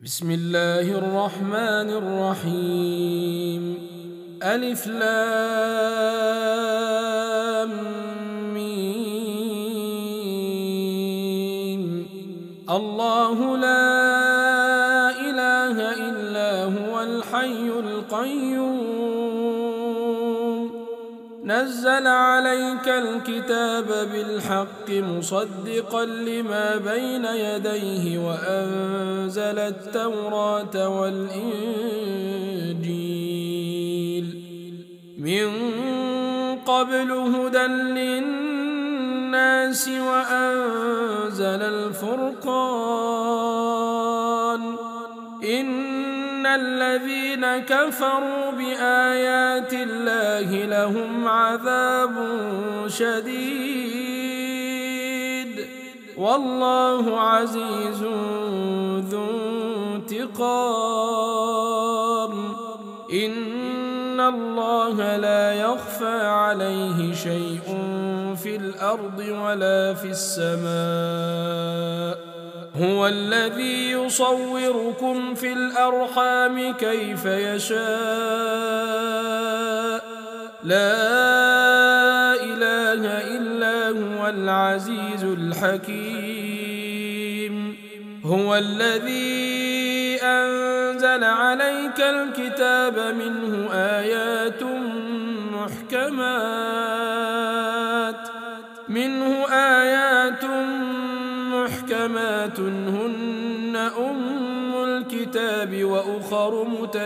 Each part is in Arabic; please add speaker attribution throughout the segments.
Speaker 1: بسم الله الرحمن الرحيم ألف لام ميم الله لا إله إلا هو الحي القيوم نزل عليك الكتاب بالحق مصدقا لما بين يديه وأنزل التوراة والإنجيل من قبل هدى للناس وأنزل الفرقان إن الذين كفروا بآيات الله لهم عذاب شديد والله عزيز ذو انتقام إن الله لا يخفى عليه شيء في الأرض ولا في السماء هو الذي يصوركم في الأرحام كيف يشاء لا إله إلا هو العزيز الحكيم هو الذي أنزل عليك الكتاب منه آيات محكمات هن أم الكتاب وأخر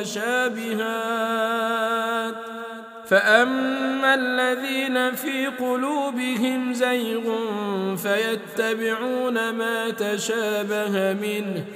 Speaker 1: متشابهات فأما الذين في قلوبهم زيغ فيتبعون ما تشابه منه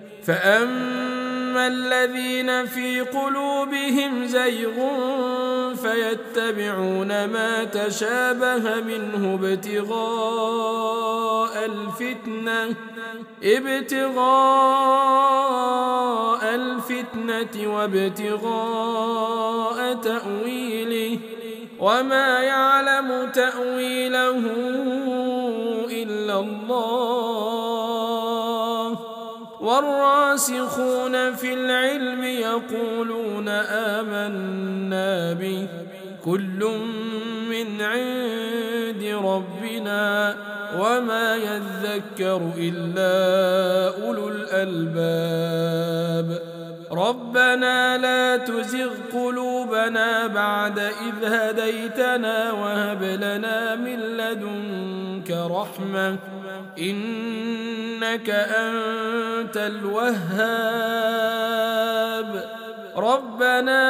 Speaker 1: ابتغاء الفتنة وابتغاء تأويله وما يعلم تأويله إلا الله والراسخون في العلم يقولون آمنا به كل من عند ربنا وما يذكر إلا أولو الألباب ربنا لا تزغ قلوبنا بعد إذ هديتنا وهب لنا من لدنك رحمة إنك أنت الوهاب ربنا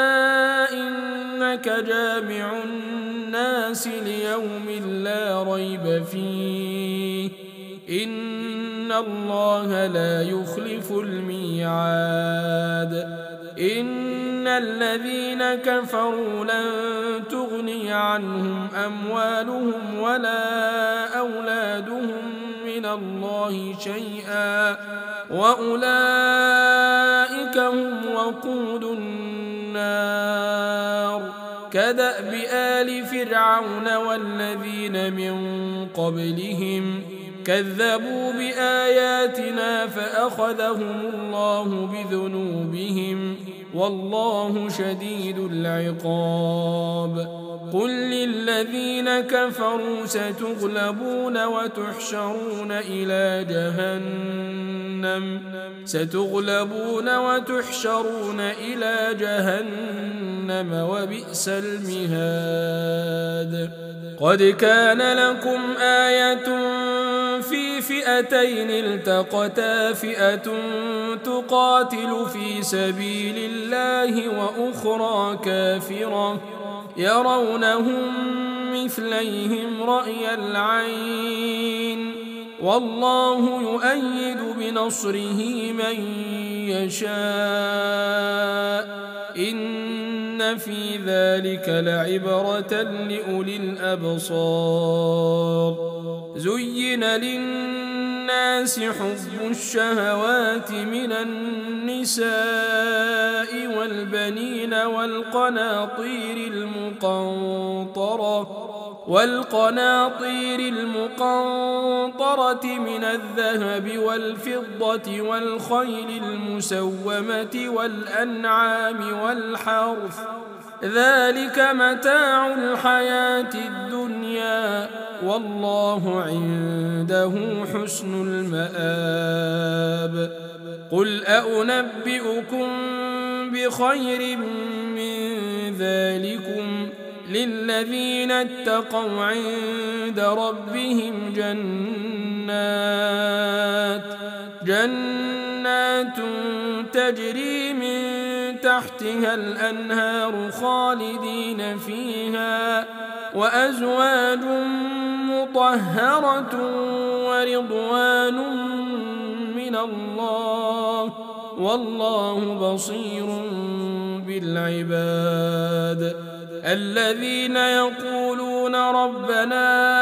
Speaker 1: إنك جامع الناس ليوم لا ريب فيه إن الله لا يخلف الميعاد إن الذين كفروا لن تغني عنهم أموالهم ولا أولادهم من الله شيئا وأولئك هم وقود النار كدأب آل فرعون والذين من قبلهم كذبوا بآياتنا فأخذهم الله بذنوبهم والله شديد العقاب قل للذين كفروا ستغلبون وتحشرون إلى جهنم وبئس المهاد قد كان لكم آية في فئتين التقتا فئة تقاتل في سبيل الله وأخرى كافرة يرونهم مثليهم رأي العين والله يؤيد بنصره من يشاء إن في ذلك لعبرة لأولي الأبصار زين للناس حب الشهوات من النساء والبنين والقناطير المقنطرة والقناطير المقنطرة من الذهب والفضة والخيل المسومة والأنعام والحرث ذلك متاع الحياة الدنيا والله عنده حسن المآب قل أنبئكم بخير من ذلكم للذين اتقوا عند ربهم جنات تجري من تحتها الأنهار خالدين فيها وأزواج مطهرة ورضوان من الله والله بصير بالعباد الذين يقولون ربنا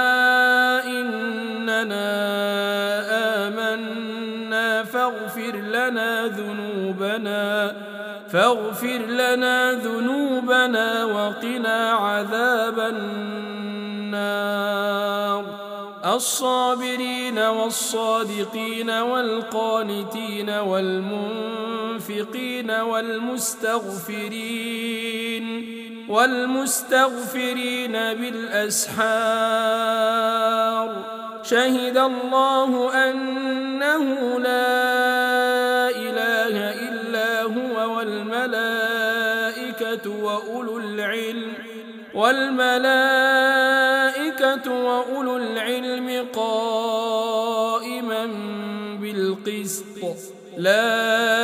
Speaker 1: إننا آمنا فاغفر لنا ذنوبنا وقنا عذاب النار الصابرين والصادقين والقانتين والمنفقين والمستغفرين بالأسحار شهد الله أنه لا إله إلا هو والملائكة وأولو العلم قائما بالقسط لا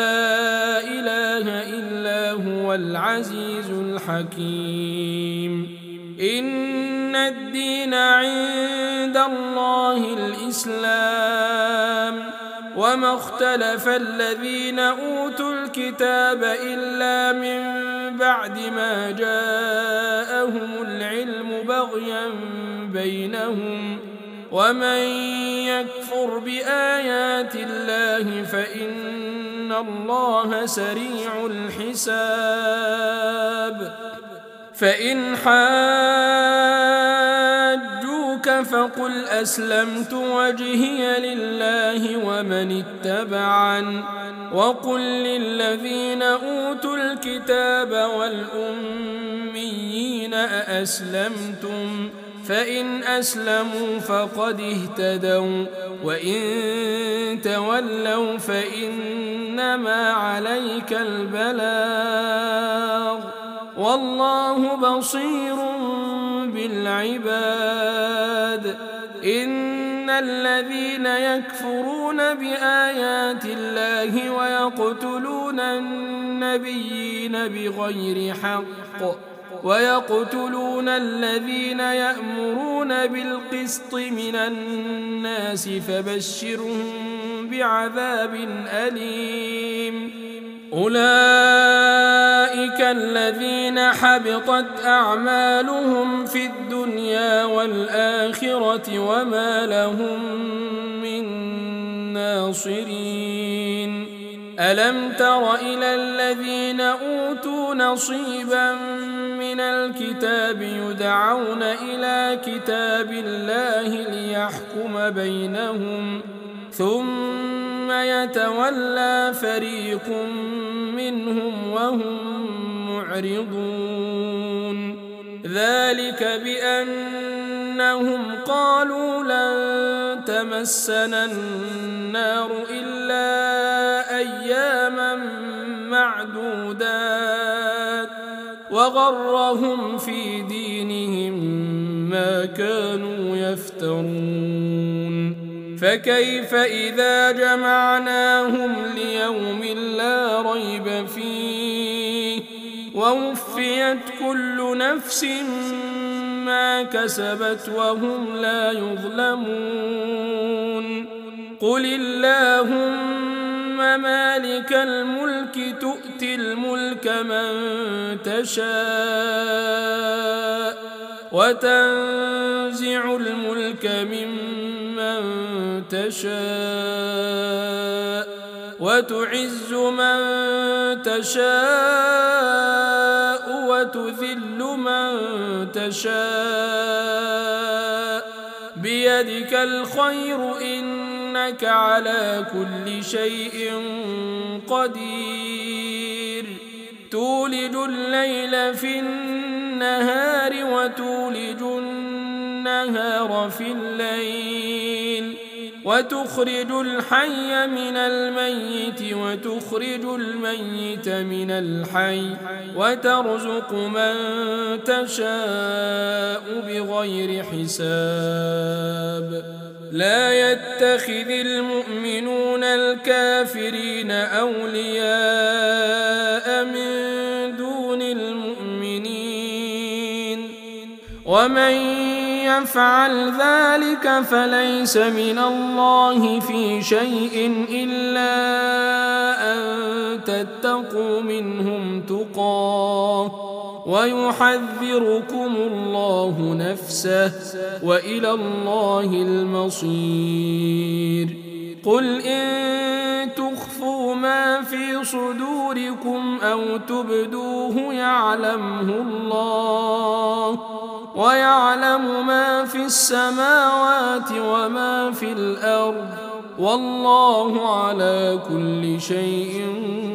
Speaker 1: إله إلا هو العزيز الحكيم إن الدين عند الله الإسلام وما اختلف الذين أوتوا الكتاب إلا من بعد ما جاءهم العلم بغيا بينهم ومن يكفر بآيات الله فإن الله سريع الحساب فإن حاجوك فقل أسلمت وجهي لله ومن اتبعن وقل للذين أوتوا الكتاب والأميين أأسلمتم فإن أسلموا فقد اهتدوا وإن تولوا فإنما عليك البلاغ والله بصير بالعباد إن الذين يكفرون بآيات الله ويقتلون النبيين بغير حق ويقتلون الذين يأمرون بالقسط من الناس فبشرهم بعذاب أليم أولئك الذين حبطت أعمالهم في الدنيا والآخرة وما لهم من ناصرين ألم تر إلى الذين أوتوا نصيبا من الكتاب يدعون إلى كتاب الله ليحكم بينهم ثم يتولى فريق منهم وهم معرضون ذلك بأنهم قالوا لن تمسنا النار إلا أياما معدودات وغرهم في دينهم ما كانوا يفترون فكيف إذا جمعناهم ليوم لا ريب فيه ووفيت كل نفس ما كسبت وهم لا يظلمون قل اللهم مالك الملك تؤتي الملك من تشاء وتنزع الملك ممن تشاء وتعز من تشاء وتذل من تشاء بيدك الخير إنك على كل شيء قدير تولج الليل في النهار وتولج النهار في الليل وتخرج الحي من الميت وتخرج الميت من الحي وترزق من تشاء بغير حساب لا يتخذ المؤمنون الكافرين أولياء من دون المؤمنين ومن يفعل ذلك فليس من الله في شيء إلا أن تتقوا منهم تقاه ويحذركم الله نفسه وإلى الله المصير قل إن تخفوا ما في صدوركم أو تبدوه يعلمه الله ويعلم ما في السماوات وما في الأرض والله على كل شيء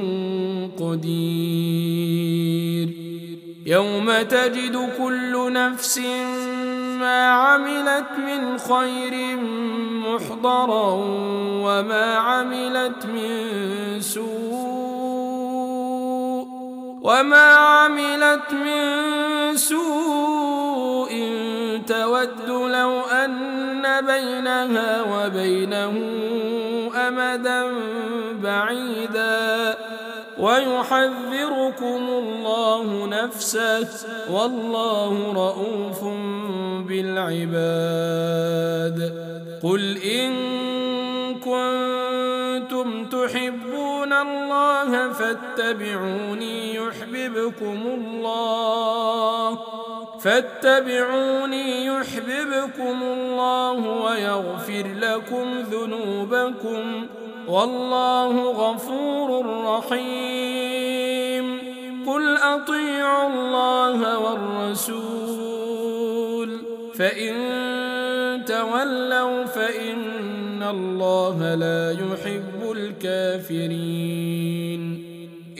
Speaker 1: قدير يوم تجد كل نفس ما عملت من خير محضرا وما عملت من سوء تود لو أن بينها وبينه أمدا بعيدا ويحذركم الله نفسه والله رؤوف بالعباد قل إن كنتم تحبون الله فاتبعوني يحببكم الله ويغفر لكم ذنوبكم والله غفور رحيم قل أطيعوا الله والرسول فإن تولوا فإن الله لا يحب الكافرين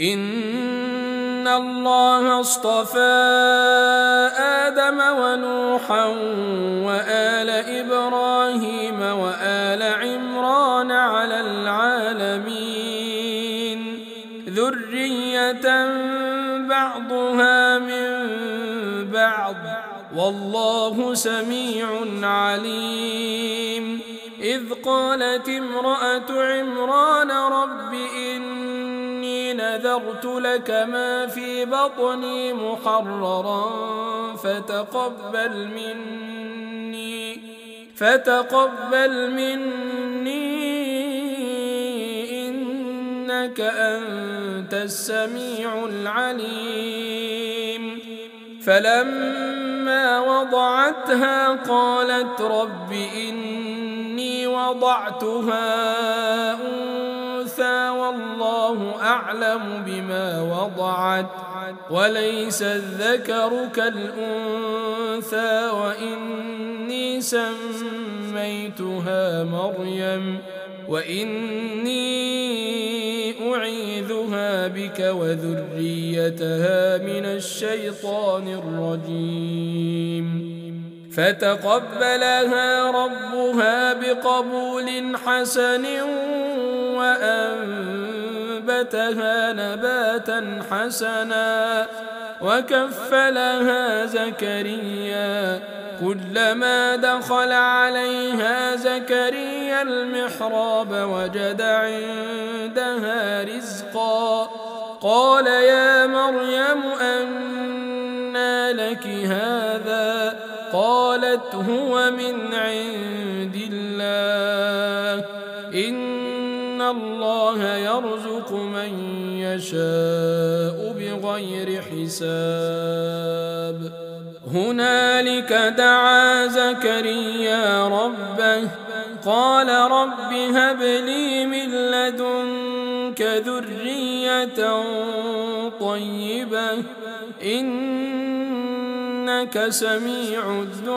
Speaker 1: إن الله اصطفى آدم ونوحا وآل إبراهيم وآل عمران على العالمين ذرية بعضها من بعض والله سميع عليم إذ قالت امرأة عمران رب إني نذرت لك ما في بطني محررا فتقبل مني إنك أنت السميع العليم فلما وضعتها قالت رب إني وضعتها أنثى والله أعلم بما وضعت وليس الذكر كالأنثى وإني سميتها مريم وإني أعيذها بك وذريتها من الشيطان الرجيم فتقبلها ربها بقبول حسن وأنبتها نباتا حسنا وكفلها زكريا كلما دخل عليها زكريا المحراب وجد عندها رزقا قال يا مريم أنى لك هذا قالت هو من عند الله إن الله يرزق من يشاء بغير حساب هنالك دعا زكريا ربه قال رب هب لي من لدنك ذرية طيبة إنك سميع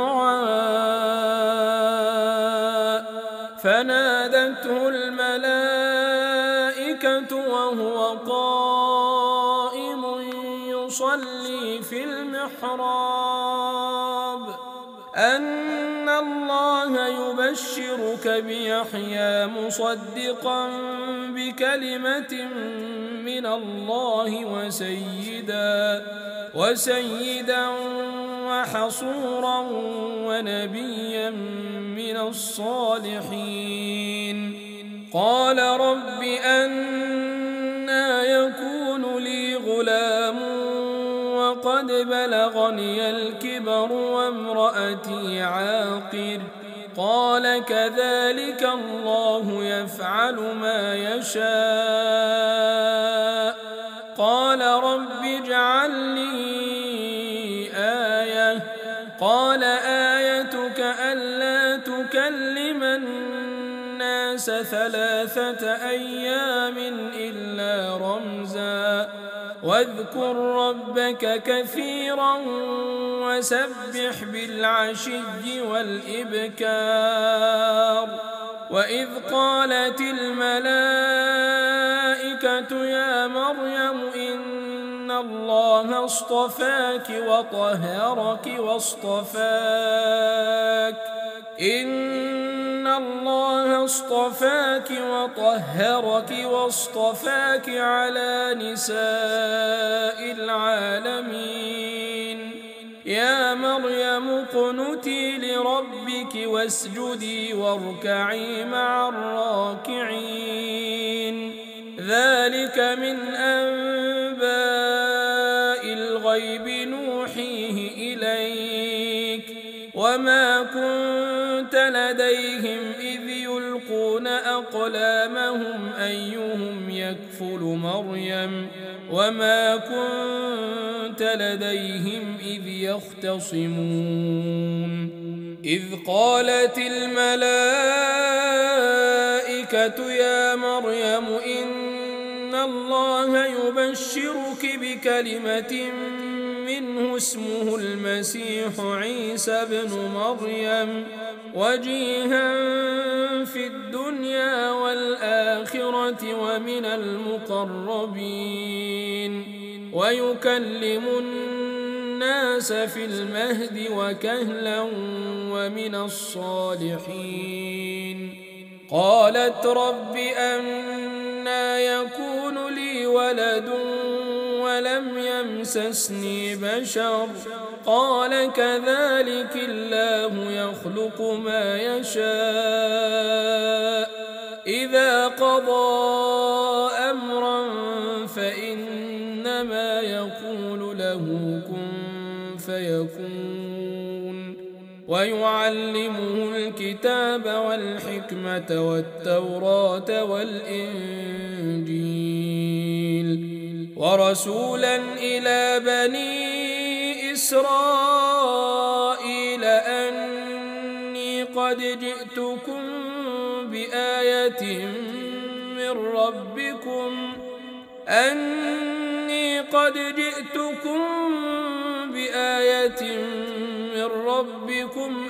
Speaker 1: الدعاء. فنادته الملائكة وهو قائم يصلي في المحراب أن الله يبشرك بيحيى مصدقا بكلمة من الله وسيدا وحصورا ونبيا من الصالحين. قال رب أنى يكون لي غلام وقد بلغني الكبر وامرأتي عاقر. قال كذلك الله يفعل ما يشاء. قال رب اجعل لي آية. قال آيتك ألا تكلم الناس 3 أيام إلا رمزا واذكر ربك كثيرا وسبح بالعشي والإبكار. وإذ قالت الملائكة يا مريم إن الله اصطفاك وطهرك واصطفاك على نساء العالمين. يا مريم اقنتي لربك واسجدي واركعي مع الراكعين. ذلك من أنباء الغيب نوحيه إليك وما كنت لديهم إذ يلقون أقلامهم أيهم يكفل مريم وما كنت لديهم إذ يختصمون. إذ قالت الملائكة يا مريم إن الله يبشرك بكلمة منه اسمه المسيح عيسى بن مريم وجيها في الدنيا والآخرة ومن المقربين ويكلم الناس في المهد وكهلا ومن الصالحين. قالت رب أنى يكون لي ولد ولم يمسسني بشر. قال كذلك الله يخلق ما يشاء إذا قضى أمرا فإنما يقول له كن فيكون. ويعلمه الكتاب والحكمة والتوراة والإنجيل ورسولا إلى بني إسرائيل أني قد جئتكم بآية من ربكم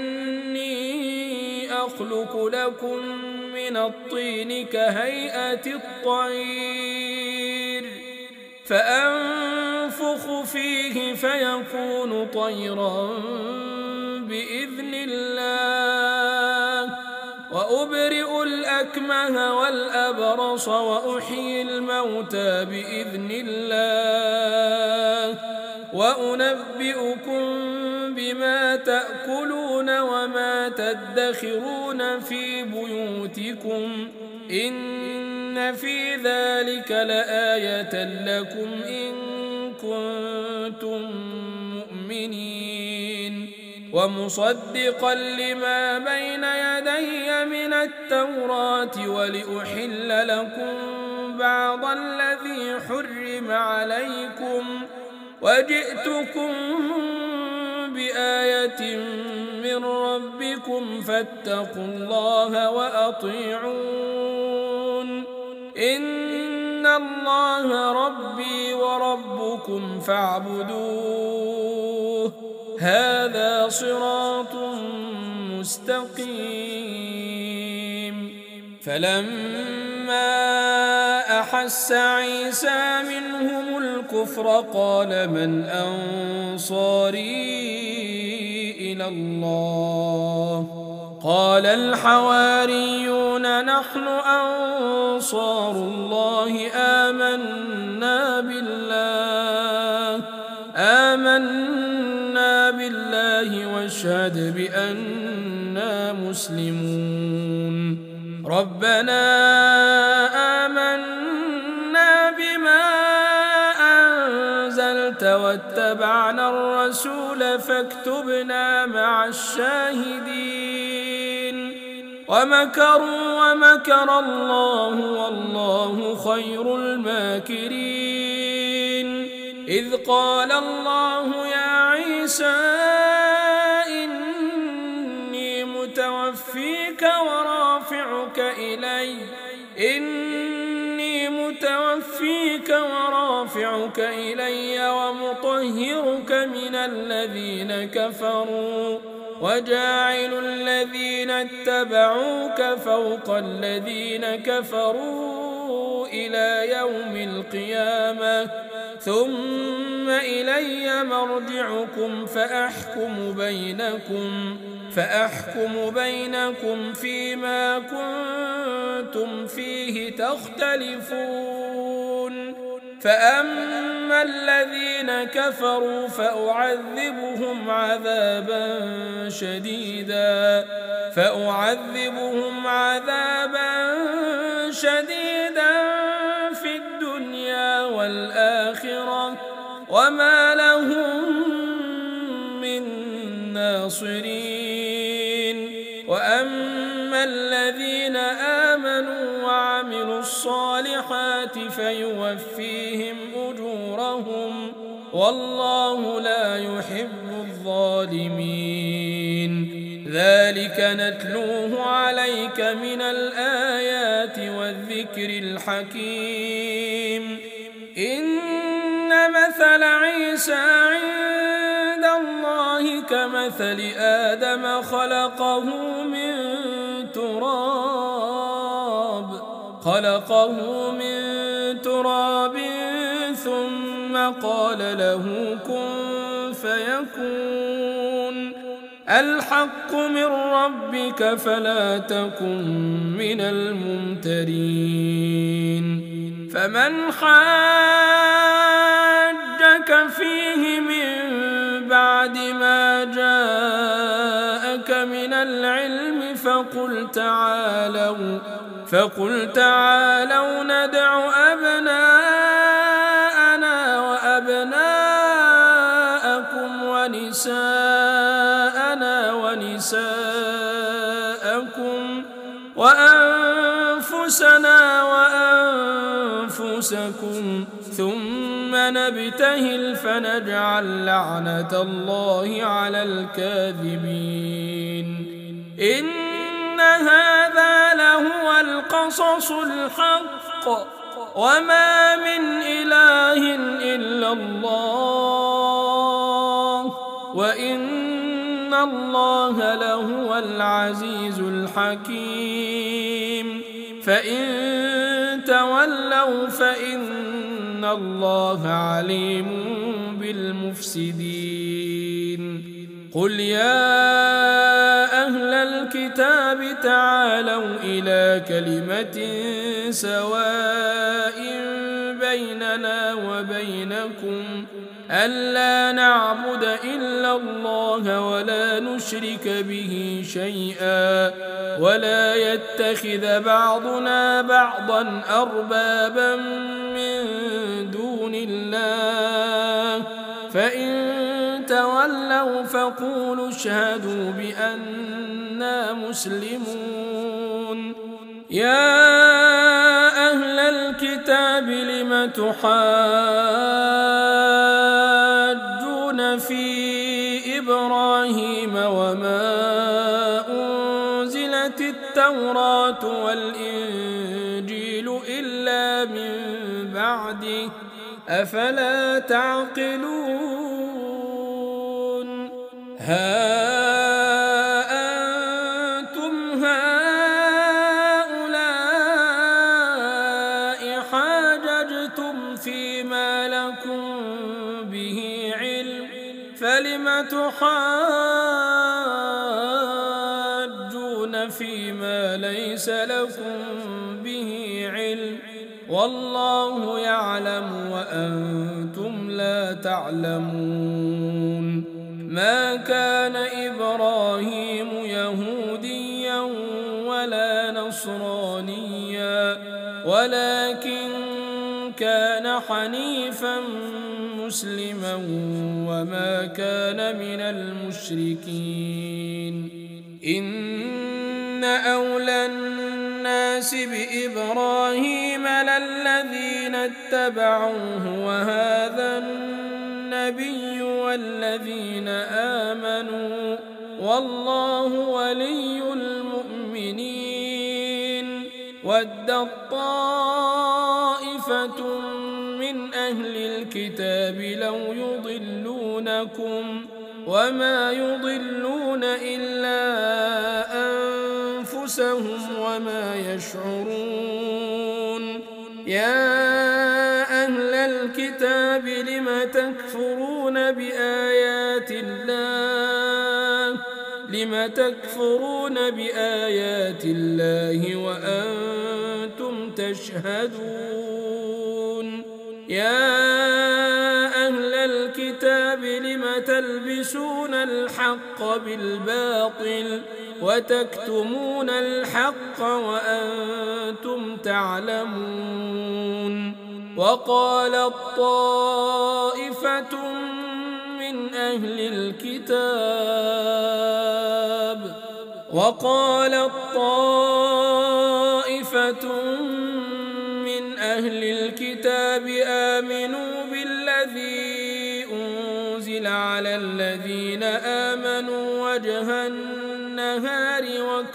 Speaker 1: أني أخلق لكم من الطين كهيئة الطير فأنفخ فيه فيكون طيرا بإذن الله وأبرئ الأكمه والأبرص وأحيي الموتى بإذن الله وأنبئكم بما تأكلون وما تدخرون في بيوتكم إن في ذلك لآية لكم إن كنتم مؤمنين. ومصدقا لما بين يدي من التوراة ولأحل لكم بعض الذي حرم عليكم وجئتكم بآية من ربكم فاتقوا الله وأطيعون. إن الله ربي وربكم فاعبدوه هذا صراط مستقيم فلما أحس عيسى منهم الكفر قال من أنصاري إلى الله قال الحواريون نحن أنصار الله آمنا بالله واشهد بأننا مسلمون ربنا آمنا بما أنزلت واتبعنا الرسول فاكتبنا مع الشاهدين ومكروا ومكر الله والله خير الماكرين إذ قال الله يا عيسى إني متوفيك ورافعك إلي ومطهرك من الذين كفروا وجاعل الذين اتبعوك فوق الذين كفروا إلى يوم القيامة ثم إلي مرجعكم فأحكم بينكم فيما كنتم فيه تختلفون فأما الذين كفروا فأعذبهم عذابا شديدا في الدنيا والآخرة وما لهم من ناصرين وأما الذين آمنوا وعملوا الصالحات فيوفيهم أجورهم والله لا يحب الظالمين ذلك نتلوه عليك من الآيات والذكر الحكيم إن مثل عيسى عند الله كمثل آدم خلقه من تراب ثم قال له كن فيكون الحق من ربك فلا تكن من الممترين فمن حاجك فيه من بعد ما جاءك من العلم فقل تعالوا ندع أبناءنا وأبناءكم ونساءنا ونساءكم وأنفسنا وأنفسكم ثم نبتهل فنجعل لعنة الله على الكاذبين إن هذا لهو القصص الحق وما من إله إلا الله وإن الله لهو العزيز الحكيم فإن تولوا فإن الله عليم بالمفسدين قل يا أهل الكتاب تعالوا إلى كلمة سواء بيننا وبينكم ألا نعبد إلا الله ولا نشرك به شيئا ولا يتخذ بعضنا بعضا أربابا من دون الله فإن تولوا فقولوا اشهدوا بأننا مسلمون يا أهل الكتاب لم تحاجون في إبراهيم وما أنزلت التوراة والإنجيل إلا من بعده أفلا تعقلون ها أنتم هؤلاء حاججتم فيما لكم به علم فلم تحاجون فيما ليس لكم به علم والله يعلم وأنتم لا تعلمون ما كان إبراهيم يهوديا ولا نصرانيا ولكن كان حنيفا مسلما وما كان من المشركين إن أولى الناس بإبراهيم للذين اتبعوه وهذا النبي والذين آمنوا والله ولي المؤمنين ودت طائفة من أهل الكتاب لو يضلونكم وما يضلون إلا أنفسهم وما يشعرون يا أهل الكتاب لم تكفرون بآيات الله وأنتم تشهدون يا أهل الكتاب لم تلبسون الحق بالباطل وتكتمون الحق وأنتم تعلمون وقالت طائفة من أهل الكتاب آمنوا بالذي أنزل على الذين آمنوا وجه النهار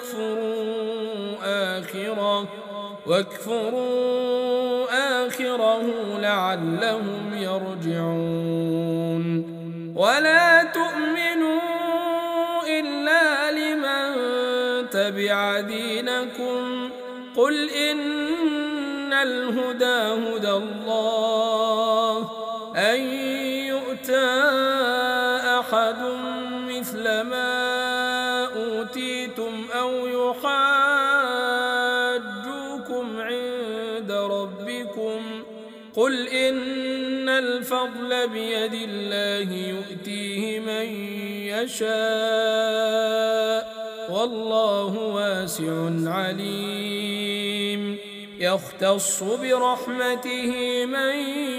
Speaker 1: واكفروا آخره لعلهم يرجعون ولا تؤمنوا إلا لمن تبع دينكم قل إن الهدى هدى الله أن يؤتى أحد مثل ما أوتيتم أو يحاجوكم عند ربكم قل إن الفضل بيد الله يؤتيه من يشاء والله واسع عليم يختص برحمته من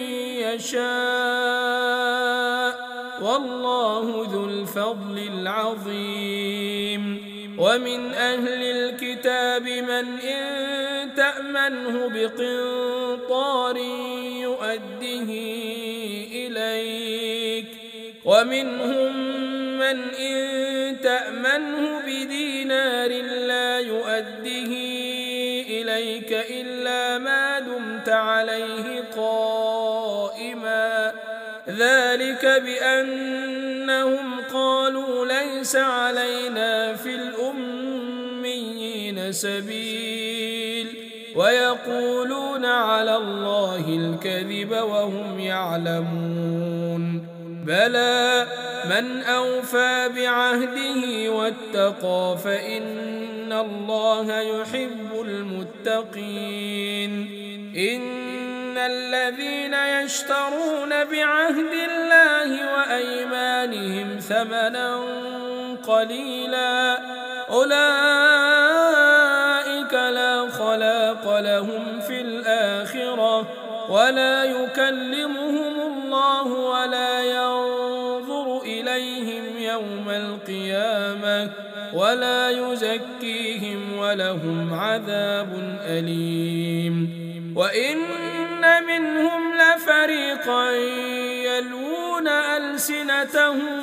Speaker 1: يشاء والله ذو الفضل العظيم ومن أهل الكتاب من إن تأمنه بقنطار يؤده إليك ومنهم من إن تأمنه بدينار لا يؤده إليك إلا ما دمت عليه قائما ذلك بأنهم قالوا ليس علينا في الأميين سبيل ويقولون على الله الكذب وهم يعلمون بلى من أوفى بعهده واتقى فإن الله يحب المتقين إن الذين يشترون بعهد الله وأيمانهم ثمنا قليلا أولئك لا خلاق لهم في الآخرة ولا يكلمهم الله ولا ينظر إليهم يوم القيامة ولا يزكيهم ولهم عذاب أليم وإن منهم لفريقا يلوون ألسنتهم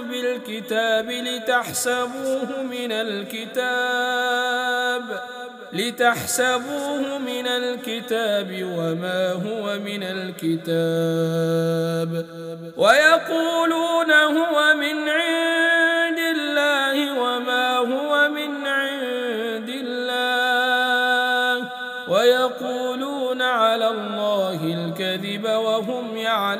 Speaker 1: بالكتاب لتحسبوه من الكتاب لتحسبوه من الكتاب وما هو من الكتاب ويقولون هو من عند الله وما هو من عند الله ويقولون على الله الكذب وهم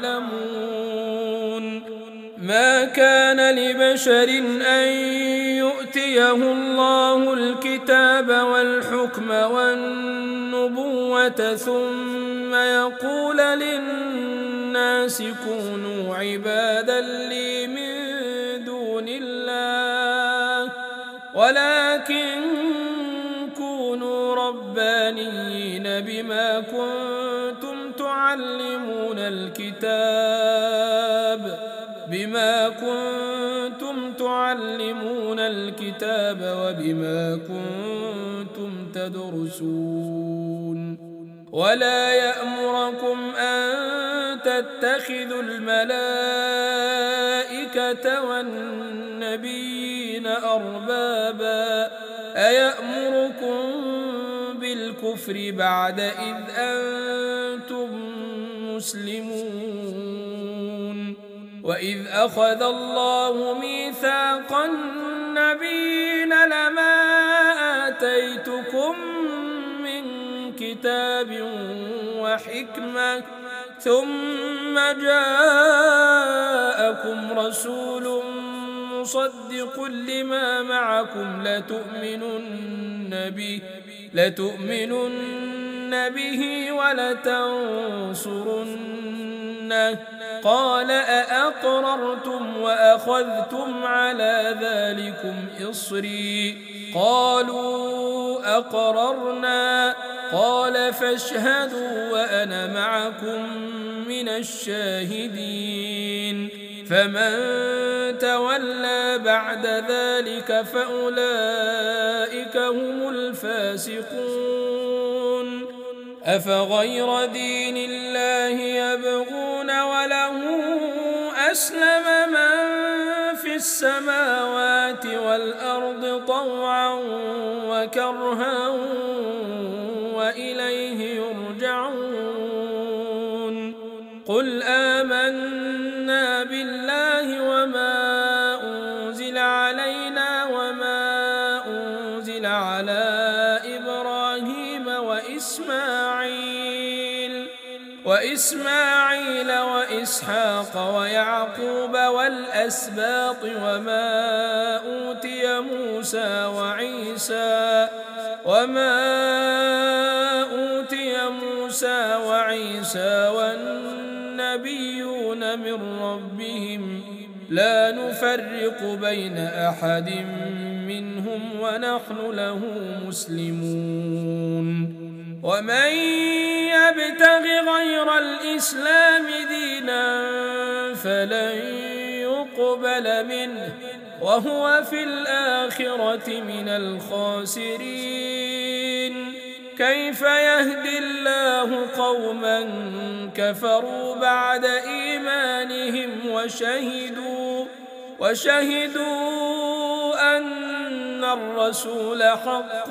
Speaker 1: يعلمون. ما كان لبشر أن يؤتيه الله الكتاب والحكم والنبوة ثم يقول للناس كونوا عبادا لي من دون الله ولكن كونوا ربانيين بما كنتم تعلمون الكتاب وبما كنتم تدرسون. ولا يأمركم أن تتخذوا الملائكة والنبيين أربابا أيأمركم بالكفر بعد إذ أنتم مسلمون. وإذ أخذ الله ميثاق النبيين لما آتيتكم من كتاب وحكمة ثم جاءكم رسول مصدق لما معكم لتؤمنن به ولتنصرنه قال أأقررتم وأخذتم على ذلكم إصري قالوا أقررنا قال فاشهدوا وأنا معكم من الشاهدين. فمن تولى بعد ذلك فأولئك هم الفاسقون. أفغير دين الله يبغون وله أسلم من في السماوات والأرض طوعا وكرها وإليه يرجعون. قل آمنا بالله وما أنزل علينا وما أنزل على إبراهيم وإسماعيل وإسحاق ويعقوب والأسباط وما أوتي موسى وعيسى والنبيون من ربهم لا نفرق بين أحد منهم ونحن له مسلمون. ومن يبتغ غير الإسلام دينا فلن يقبل منه وهو في الآخرة من الخاسرين. كيف يهدي الله قوما كفروا بعد إيمانهم وشهدوا أن الرسول حق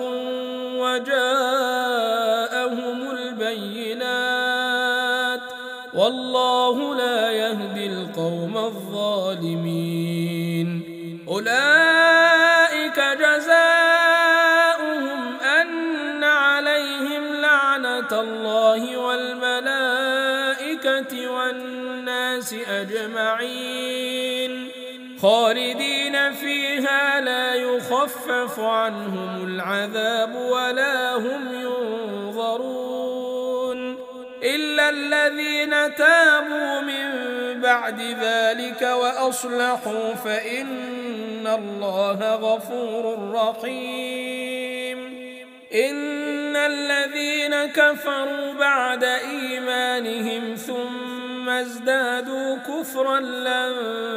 Speaker 1: وجاءهم البينات والله لا يهدي القوم الظالمين. أولئك جزاؤهم أن عليهم لعنة الله والملائكة والناس أجمعين خالدين فيها لا يخفف عنهم العذاب ولا هم ينظرون إلا الذين تابوا من بعد ذلك وأصلحوا فإن الله غفور رحيم. إن الذين كفروا بعد إيمانهم ثم ازدادوا كفرا لن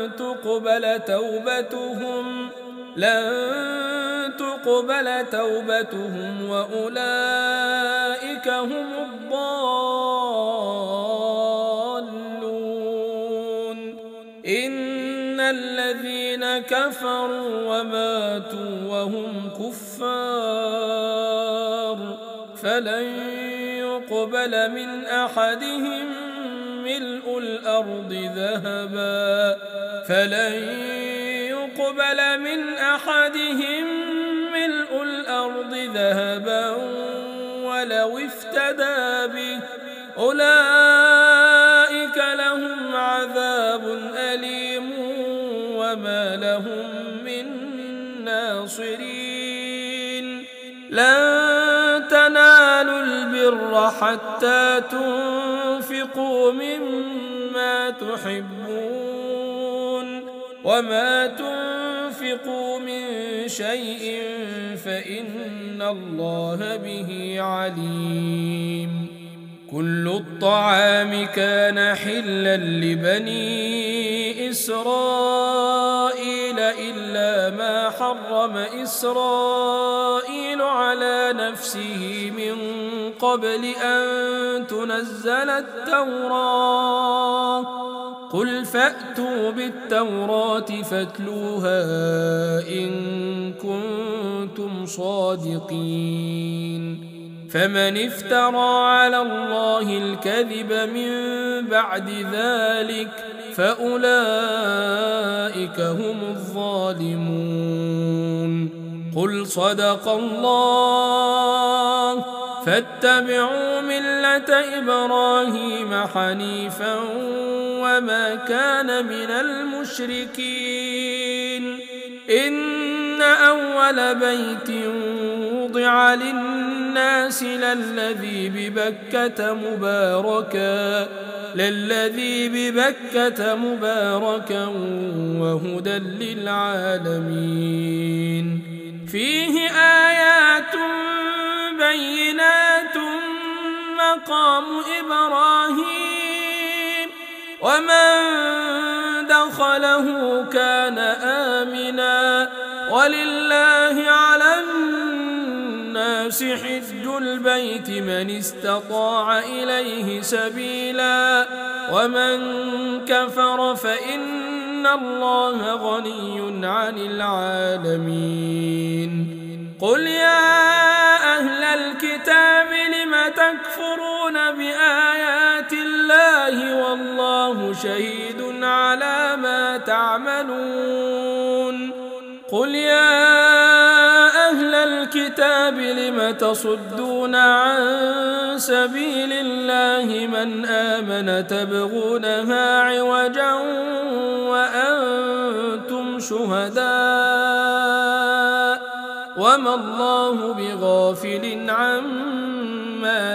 Speaker 1: تقبل توبتهم وأولئك هم الضالون. إن الذين كفروا وماتوا وهم كفار فلن يقبل من أحدهم ملء الأرض ذهبا ولو افتدى به أولئك لهم عذاب أليم وما لهم من ناصرين لن تنالوا البر حتى تنفقوا مما تحبون وما تنفقوا من شيء فإن الله به عليم كل الطعام كان حلا لبني إسرائيل إلا ما حرم إسرائيل على نفسه من قبل أن تنزل التوراة قل فأتوا بالتوراة فاتلوها إن كنتم صادقين فمن افترى على الله الكذب من بعد ذلك فأولئك هم الظالمون قل صدق الله فاتبعوا ملة إبراهيم حنيفا وما كان من المشركين إن أول بيت وضع للناس للذي ببكة مباركا وهدى للعالمين فيه آيات بينات مقام إبراهيم ومن دخله كان آمنا ولله على الناس حج البيت من استطاع إليه سبيلا ومن كفر فإن الله غني عن العالمين قل يا أهل الكتاب لم تكفرون بآيات الله والله شهيد على ما تعملون قل يا أهل الكتاب لم تصدون عن سبيل الله من آمن تبغونها عوجا وأنتم شهداء وما الله بغافل عما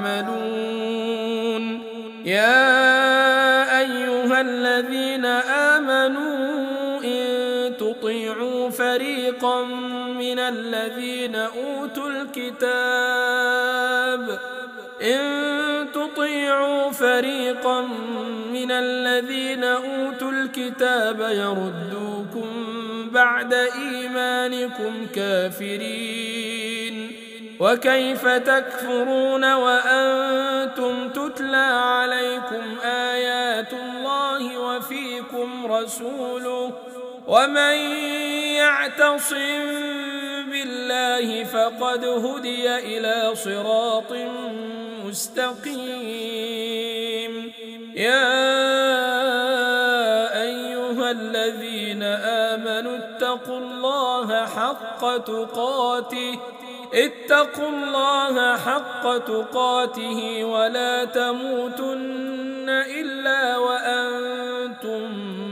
Speaker 1: تعملون يا أيها الذين آمنوا إن تطيعوا فريقا من الذين أوتوا الكتاب يردوكم بعد إيمانكم كافرين وكيف تكفرون وأنتم تتلى عليكم آيات الله وفيكم رسوله ومن يعتصم بالله فقد هدي إلى صراط مستقيم يا أيها الذين آمنوا اتقوا الله حق تقاته ولا تموتن إلا وأنتم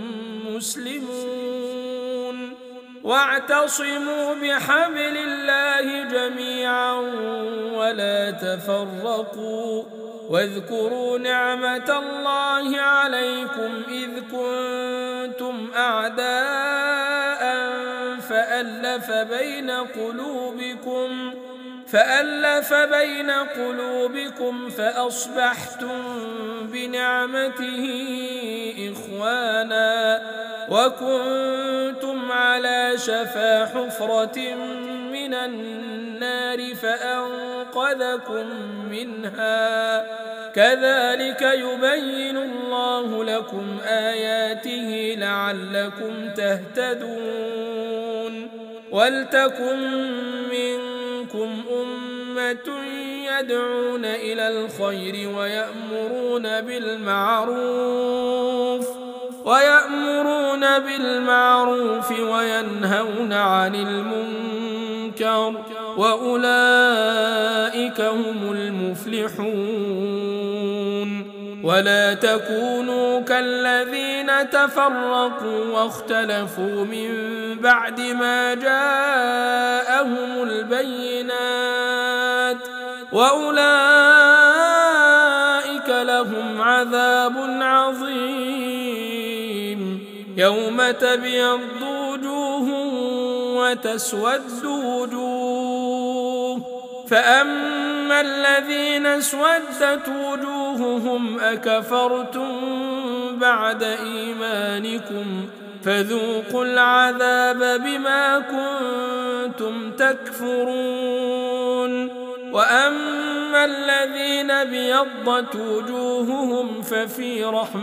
Speaker 1: مسلمون واعتصموا بحبل الله جميعا ولا تفرقوا واذكروا نعمة الله عليكم إذ كنتم أعداء فألف بين قلوبكم فأصبحتم بنعمته إخوانا وكنتم على شفا حفرة من النار فأنقذكم منها كذلك يبين الله لكم آياته لعلكم تهتدون ولتكن منكم أمة يدعون إلى الخير ويأمرون بالمعروف وينهون عن المنكر وأولئك هم المفلحون. ولا تكونوا كالذين تفرقوا واختلفوا من بعد ما جاءهم البينات وأولئك لهم عذاب عظيم. يوم تبيض وجوه وتسود وجوه، فأما الذين اسودت وجوههم أكفرتم بعد إيمانكم فذوقوا العذاب بما كنتم تكفرون. وأما الذين ابيضت وجوههم ففي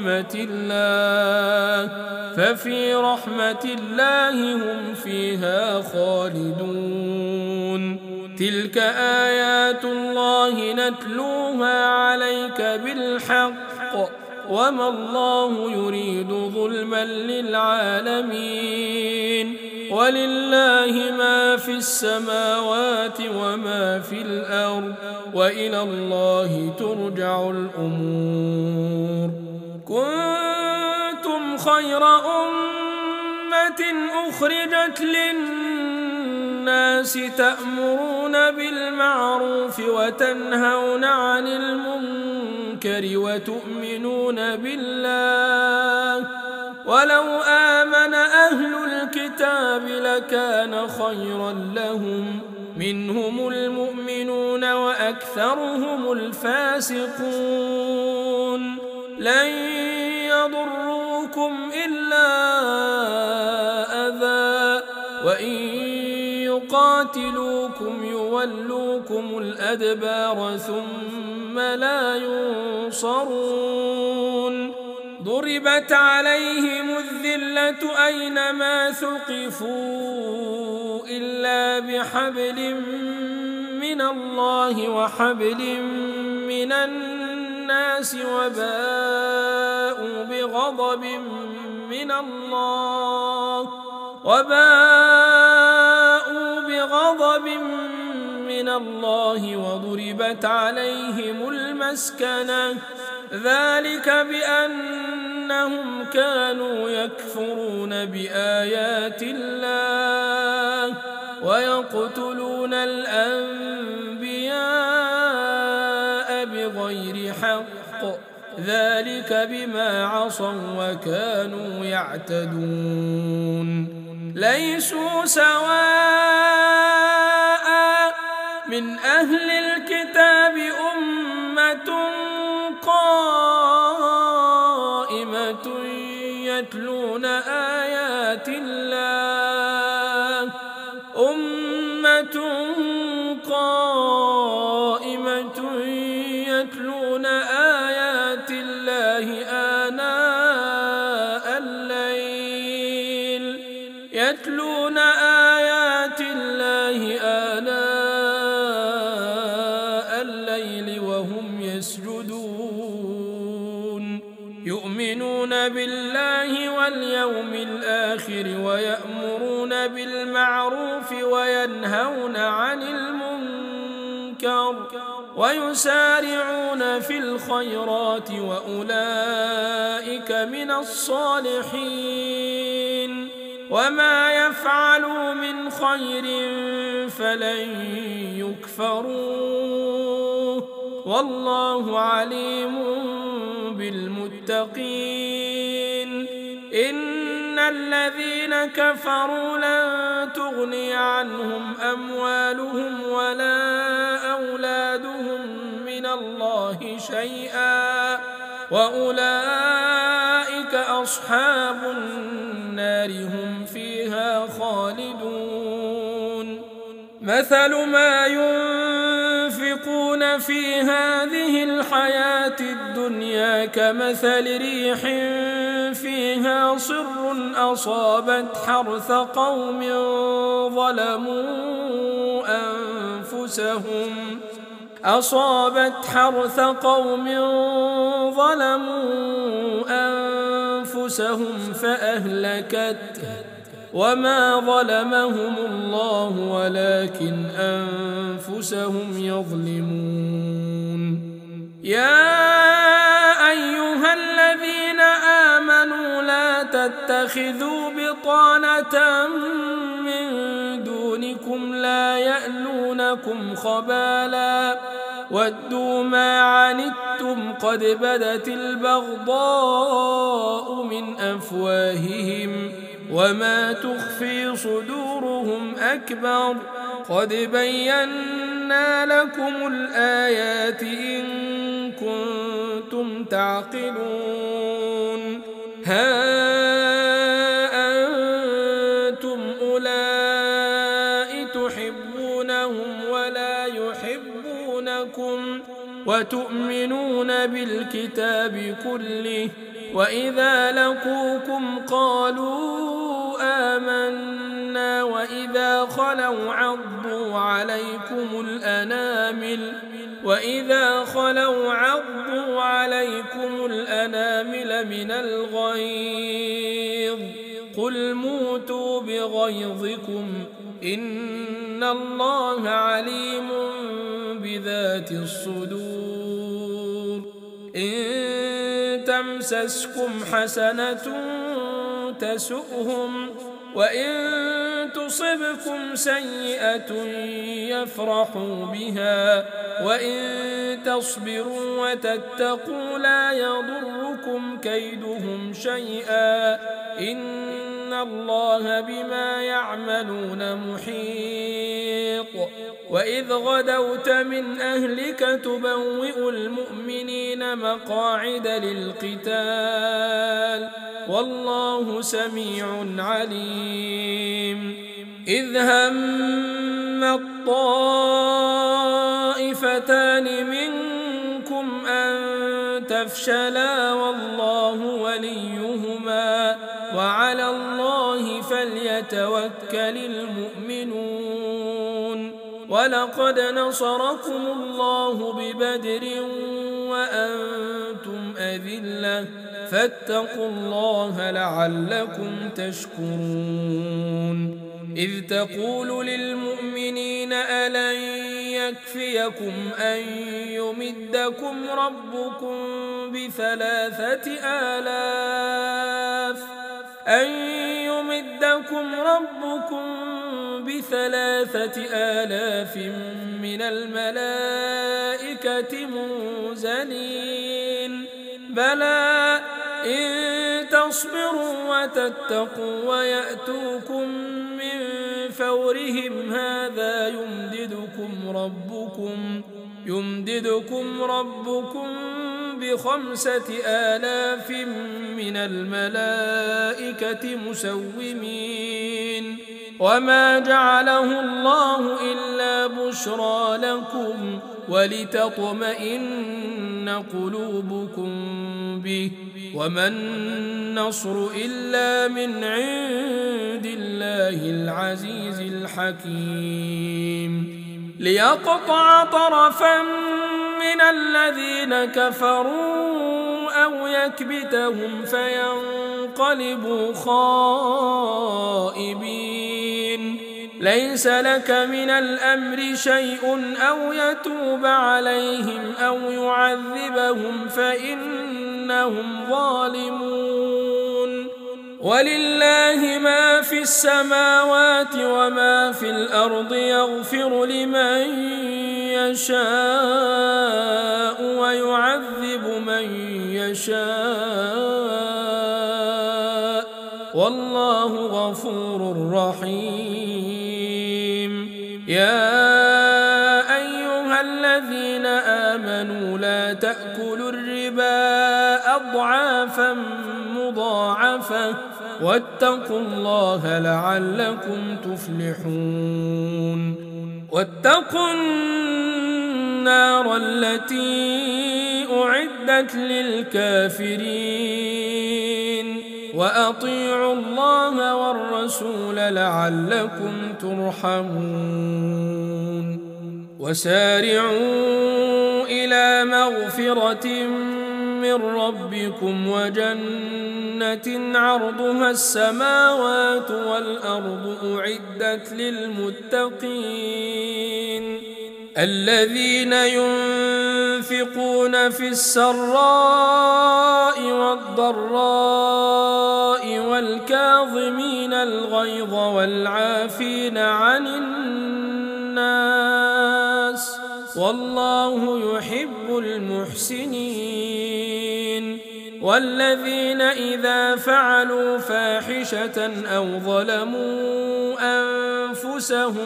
Speaker 1: رحمة الله هم فيها خالدون. تلك آيات الله نتلوها عليك بالحق وما الله يريد ظلما للعالمين. ولله ما في السماوات وما في الأرض وإلى الله ترجع الأمور. كنتم خير أمة أخرجت للناس تأمرون بالمعروف وتنهون عن المنكر وتؤمنون بالله. ولو آمن أهل الكتاب لكان خيرا لهم، منهم المؤمنون وأكثرهم الفاسقون. لن يضروكم إلا أذى، وإن يقاتلوكم يولوكم الأدبار ثم لا ينصرون. ضربت عليهم الذلة أينما ثقفوا إلا بحبل من الله وحبل من الناس وباءوا بغضب من الله وضربت عليهم المسكنة. ذلك بأنهم كانوا يكفرون بآيات الله ويقتلون الأنبياء بغير حق، ذلك بما عصوا وكانوا يعتدون. ليسوا سواء من أهل الكتاب أمة قائمة يتلون آيات الله آناء الليل وهم يسجدون، يؤمنون بالله واليوم الآخر ويأمرون بالمعروف وينهون عن المنكر ويسارعون في الخيرات وأولئك من الصالحين. وما يفعلوا من خير فلن يكفروه والله عليم بالمتقين. إن الذين كفروا لن تغني عنهم أموالهم ولا أولادهم من الله شيئا وأولئك أصحاب النار هم فيها خالدون. مثل ما ينفقون في هذه الحياة الدنيا كمثل ريح فيها صر أصابت حرث قوم ظلموا أصابت حرث قوم ظلموا أنفسهم فأهلكته وما ظلمهم الله ولكن أنفسهم يظلمون. يا أيها الذين آمنوا لا تتخذوا بطانة من دونكم لا يألونكم خبالا ودوا ما عنتم قد بدت البغضاء من أفواههم وما تخفي صدورهم أكبر قد بينا لكم الآيات إن كنتم تعقلون. ها أنتم أولئك تحبونهم ولا يحبونكم وتؤمنون بالكتاب كله وإذا لقوكم قالوا آمنا وإذا خلوا عضوا عليكم الأنامل من الغيظ قل موتوا بغيظكم إن الله عليم بذات الصدور. إن تمسسكم حسنة تسؤهم وإن تصبكم سيئة يفرحوا بها وإن تصبروا وتتقوا لا يضركم كيدهم شيئا إن الله بما يعملون محيط. وإذ غدوت من أهلك تبوئ المؤمنين مقاعد للقتال والله سميع عليم. إذ هم الطائفتان منكم أن تفشلا والله وليهما وعلى الله فليتوكل المؤمنون. ولقد نصركم الله ببدر وأنتم أذلة فاتقوا الله لعلكم تشكرون. إذ تقول للمؤمنين ألن يكفيكم أن يمدكم ربكم ب3,000 من الملائكة منزلين بلى إن تصبروا وتتقوا ويأتوكم من فورهم هذا يمددكم ربكم ب5,000 من الملائكة مسومين وما جعله الله إلا بشرى لكم ولتطمئن قلوبكم به وما النصر إلا من عند الله العزيز الحكيم. ليقطع طرفا من الذين كفروا أو يكبتهم فينقلبوا خائبين. ليس لك من الأمر شيء أو يتوب عليهم أو يعذبهم فإنهم ظالمون. ولله ما في السماوات وما في الأرض يغفر لمن يشاء ويعذب من يشاء والله غفور رحيم. يا أيها الذين آمنوا لا تأكلوا الربا أضعافا مضاعفة واتقوا الله لعلكم تفلحون. واتقوا النار التي أعدت للكافرين وأطيعوا الله والرسول لعلكم ترحمون. وسارعوا إلى مغفرة من ربكم وجنة عرضها السماوات والأرض أعدت للمتقين الذين ينفقون في السراء والضراء والكاظمين الغيظ والعافين عن الناس والله يحب المحسنين والذين إذا فعلوا فاحشة أو ظلموا أنفسهم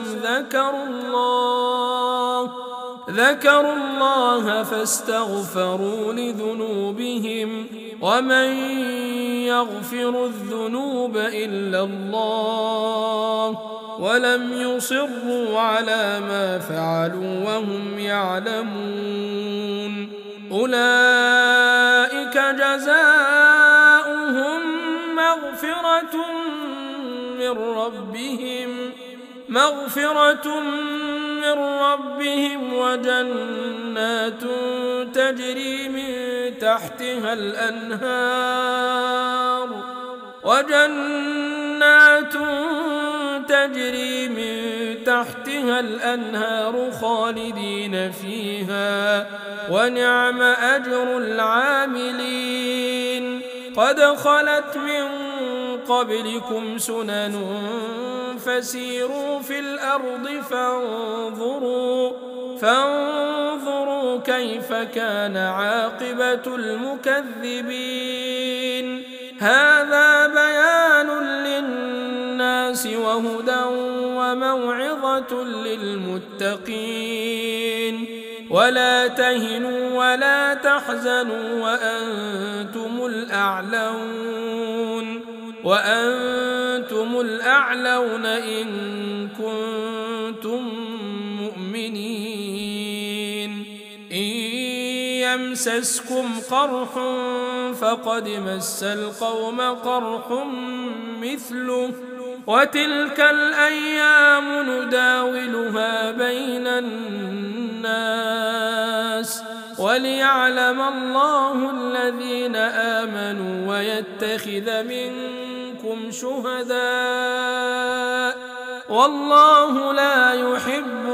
Speaker 1: ذكروا الله فاستغفروا لذنوبهم ومن يغفر الذنوب إلا الله ولم يصروا على ما فعلوا وهم يعلمون أولئك جزاؤهم مغفرة من ربهم وجنات تجري من تحتها الأنهار خالدين فيها ونعم أجر العاملين قد خلت من قبلكم سنن فسيروا في الأرض فانظروا كيف كان عاقبة المكذبين هذا بيان للناس وهدى وموعظة للمتقين ولا تهنوا ولا تحزنوا وأنتم الأعلون إن كنتم مؤمنين إن يمسسكم قرح فقد مس القوم قرح مثله وتلك الأيام نداولها بين الناس وليعلم الله الذين آمنوا ويتخذ منكم شهداء والله لا يحب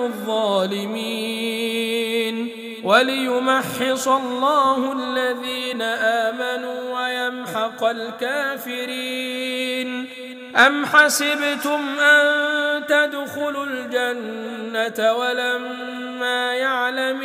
Speaker 1: الظالمين وليمحص الله الذين آمنوا ويمحق الكافرين أم حسبتم أن تدخلوا الجنة ولما يعلم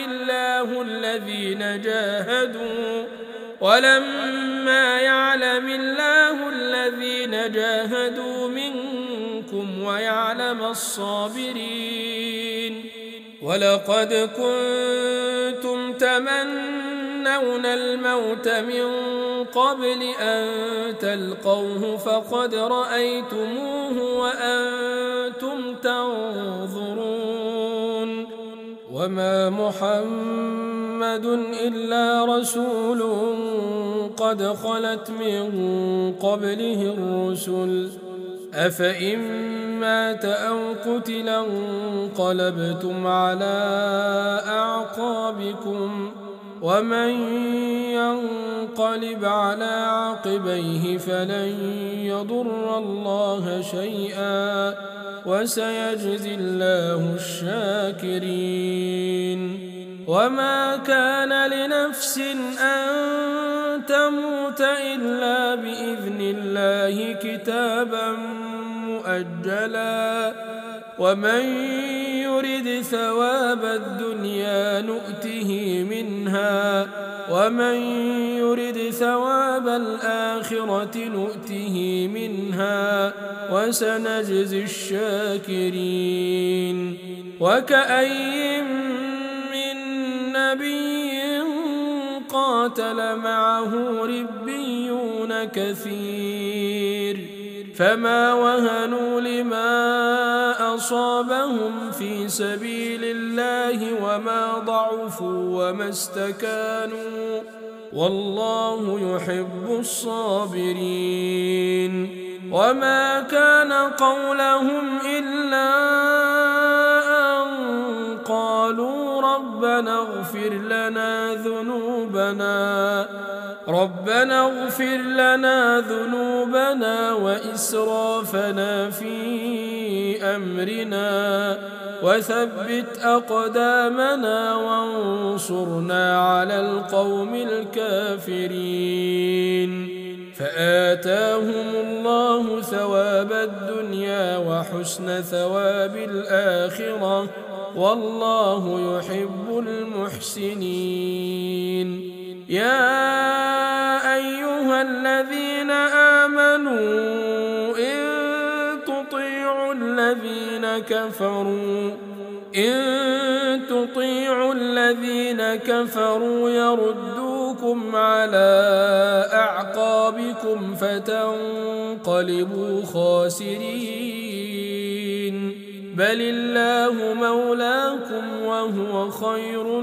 Speaker 1: الله الذين جاهدوا منكم ويعلم الصابرين ولقد كنتم تمنون الموت من قبل أن تلقوه فقد رأيتموه وأنتم تنظرون وما محمد إلا رسول قد خلت من قبله الرسل أفإن مات أو قتلا انقلبتم على أعقابكم ومن ينقلب على عقبيه فلن يضر الله شيئا وسيجزي الله الشاكرين وما كان لنفس أن تموت إلا بإذن الله كتابا مؤجلا ومن يرد ثواب الدنيا نؤته منها ومن يرد ثواب الآخرة نؤته منها وسنجزي الشاكرين وكأي من نبي قاتل معه ربيون كثير فما وهنوا لما أصابهم في سبيل الله وما ضعفوا وما استكانوا والله يحب الصابرين وما كان قولهم إلا أن قالوا ربنا اغفر لنا ذنوبنا وإسرافنا في أمرنا وثبت أقدامنا وانصرنا على القوم الكافرين. فآتاهم الله ثواب الدنيا وحسن ثواب الآخرة والله يحب المحسنين. يا أيها الذين آمنوا إن تطيعوا الذين كفروا يردوكم على أعقابكم فتنقلبوا خاسرين. بل الله مولاكم وهو خير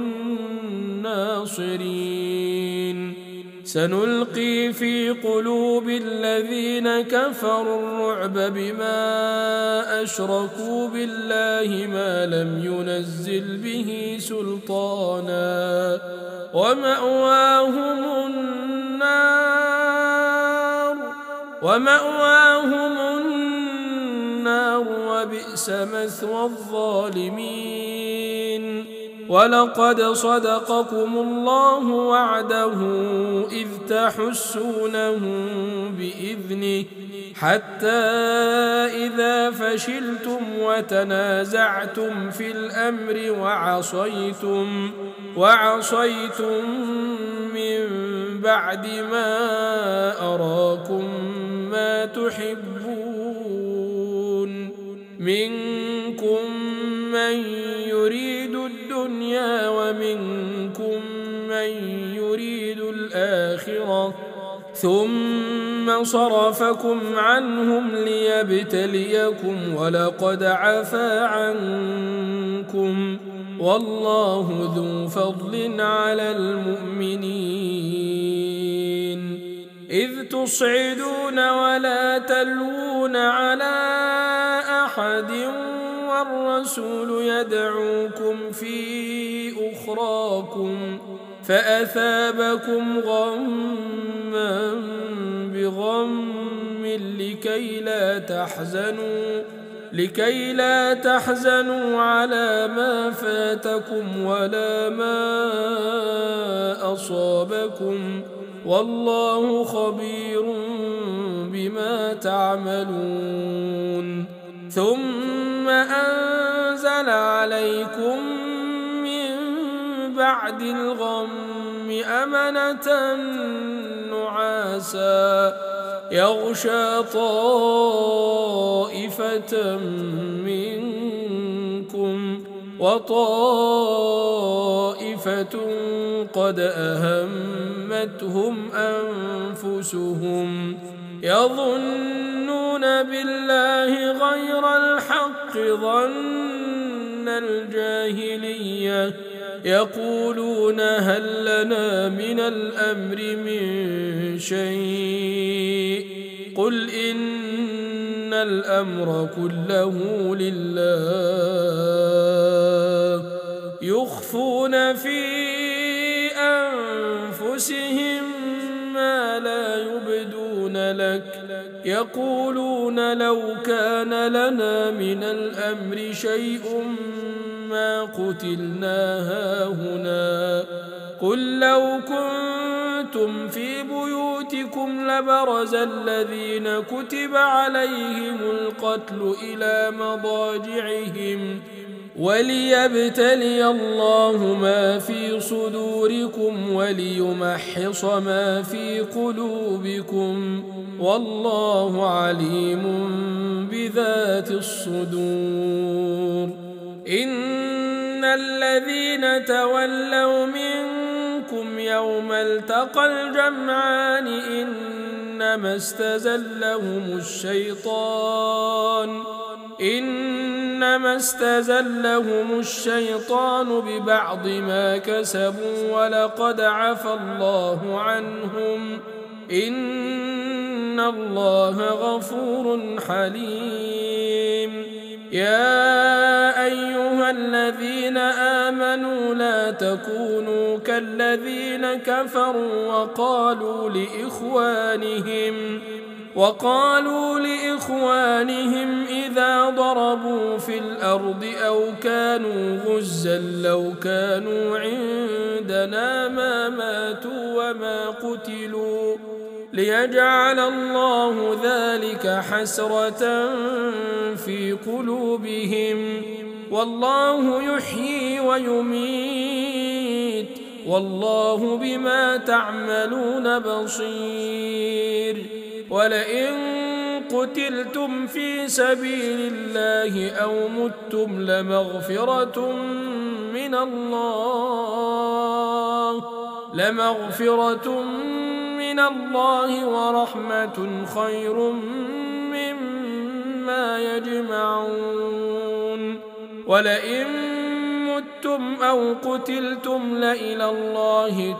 Speaker 1: الناصرين. سنلقي في قلوب الذين كفروا الرعب بما أشركوا بالله ما لم ينزل به سلطانا ومأواهم النار وبئس مثوى الظالمين. ولقد صدقكم الله وعده إذ تحسونهم بإذنه حتى إذا فشلتم وتنازعتم في الأمر وعصيتم من بعد ما أراكم ما تحبون منكم من يريد الدنيا ومنكم من يريد الآخرة ثم صرفكم عنهم ليبتليكم ولقد عفا عنكم والله ذو فضل على المؤمنين. إذ تصعدون ولا تلوون على أحد والرسول يدعوكم في أخراكم فأثابكم غما بغم لكي لا تحزنوا على ما فاتكم ولا ما أصابكم والله خبير بما تعملون. ثم أنزل عليكم من بعد الغم أمنة نعاسا يغشى طائفة منكم وطائفة قد أهمتهم أنفسهم يظنون بالله غير الحق ظن الجاهلية يقولون هل لنا من الأمر من شيء قل إن الأمر كله لله يخفون في أنفسهم ما لا يبدون لك يقولون لو كان لنا من الأمر شيء ما قتلنا هاهنا قل لو كنتم في بيوتكم لبرز الذين كتب عليهم القتل إلى مضاجعهم وليبتلي الله ما في صدوركم وليمحص ما في قلوبكم والله عليم بذات الصدور. إن الذين تولوا منكم يوم التقى الجمعان إنما استزلهم الشيطان ببعض ما كسبوا ولقد عفى الله عنهم إن الله غفور حليم. يا أيها الذين آمنوا آمنوا لا تكونوا كالذين كفروا وقالوا لإخوانهم إذا ضربوا في الأرض أو كانوا غزا لو كانوا عندنا ما ماتوا وما قتلوا ليجعل الله ذلك حسرة في قلوبهم والله يحيي ويميت والله بما تعملون بصير ولئن قتلتم في سبيل الله أو متم لمغفرة من الله ورحمة خير مما يجمعون ولئن متم أو قتلتم لإلى الله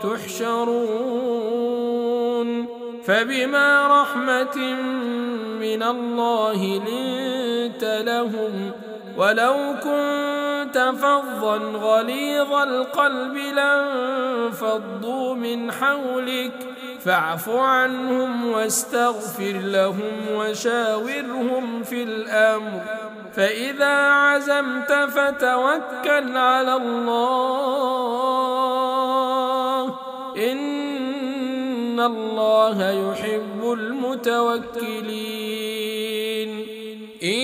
Speaker 1: تحشرون فبما رحمة من الله لنت لهم ولو كنت فظا غليظ القلب لانفضوا من حولك فاعف عنهم واستغفر لهم وشاورهم في الأمر فإذا عزمت فتوكل على الله إن الله يحب المتوكلين إن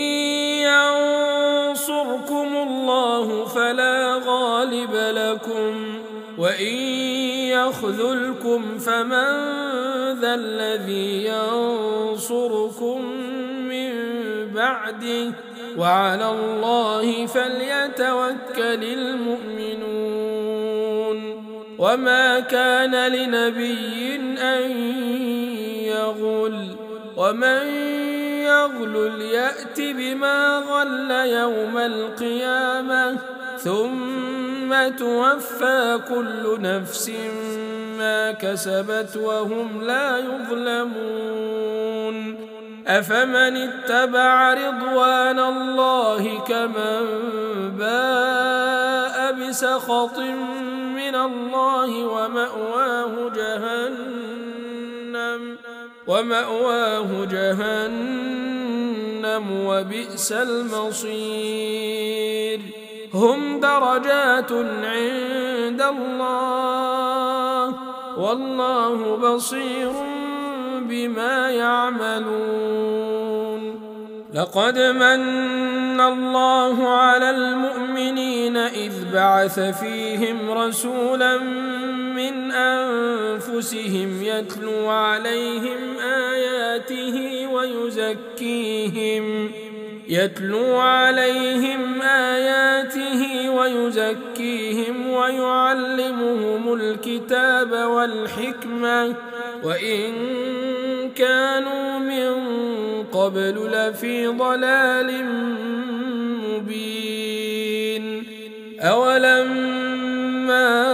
Speaker 1: ينصركم الله فلا غالب لكم وإن يخذلكم فمن ذا الذي ينصركم من بعده وعلى الله فليتوكل المؤمنون وما كان لنبي أن يغل ومن يغل يأت بما غل يوم القيامة ثم توفى كل نفس ما كسبت وهم لا يظلمون أفمن اتبع رضوان الله كمن باء بسخط من الله ومأواه جهنم وبئس المصير هم درجات عند الله والله بصير بما يعملون لقد من الله على المؤمنين إذ بعث فيهم رسولا من أنفسهم يتلو عليهم آياته ويزكيهم ويعلمهم الكتاب والحكمة وإن كانوا من قبل لفي ضلال مبين أولما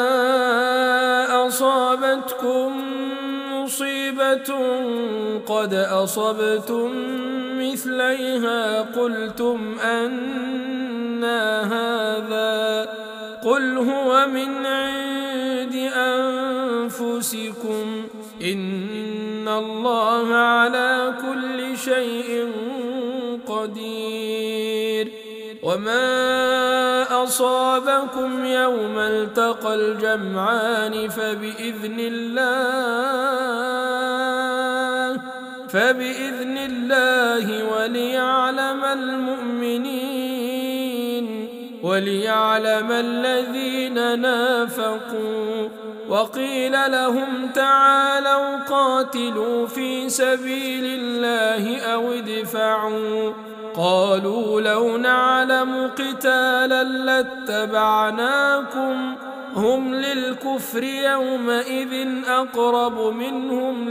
Speaker 1: أصابتكم مصيبة قد أصبتم مثليها قلتم أنى هذا قل هو من عند أنفسكم إن الله على كل شيء قدير وما أصابكم يوم التقى الجمعان فبإذن الله وليعلم الذين نافقوا وقيل لهم تعالوا قاتلوا في سبيل الله أو ادفعوا قالوا لو نعلم قتالا لاتبعناكم هم للكفر يومئذ أقرب منهم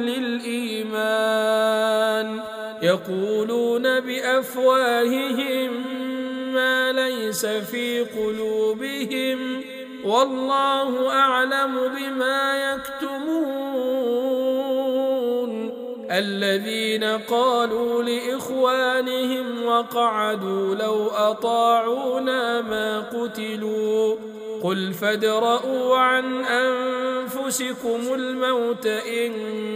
Speaker 1: للإيمان يقولون بأفواههم ما ليس في قلوبهم والله أعلم بما يكتمون الذين قالوا لإخوانهم وقعدوا لو أطاعونا ما قتلوا قل فادرءوا عن أنفسكم الموت إن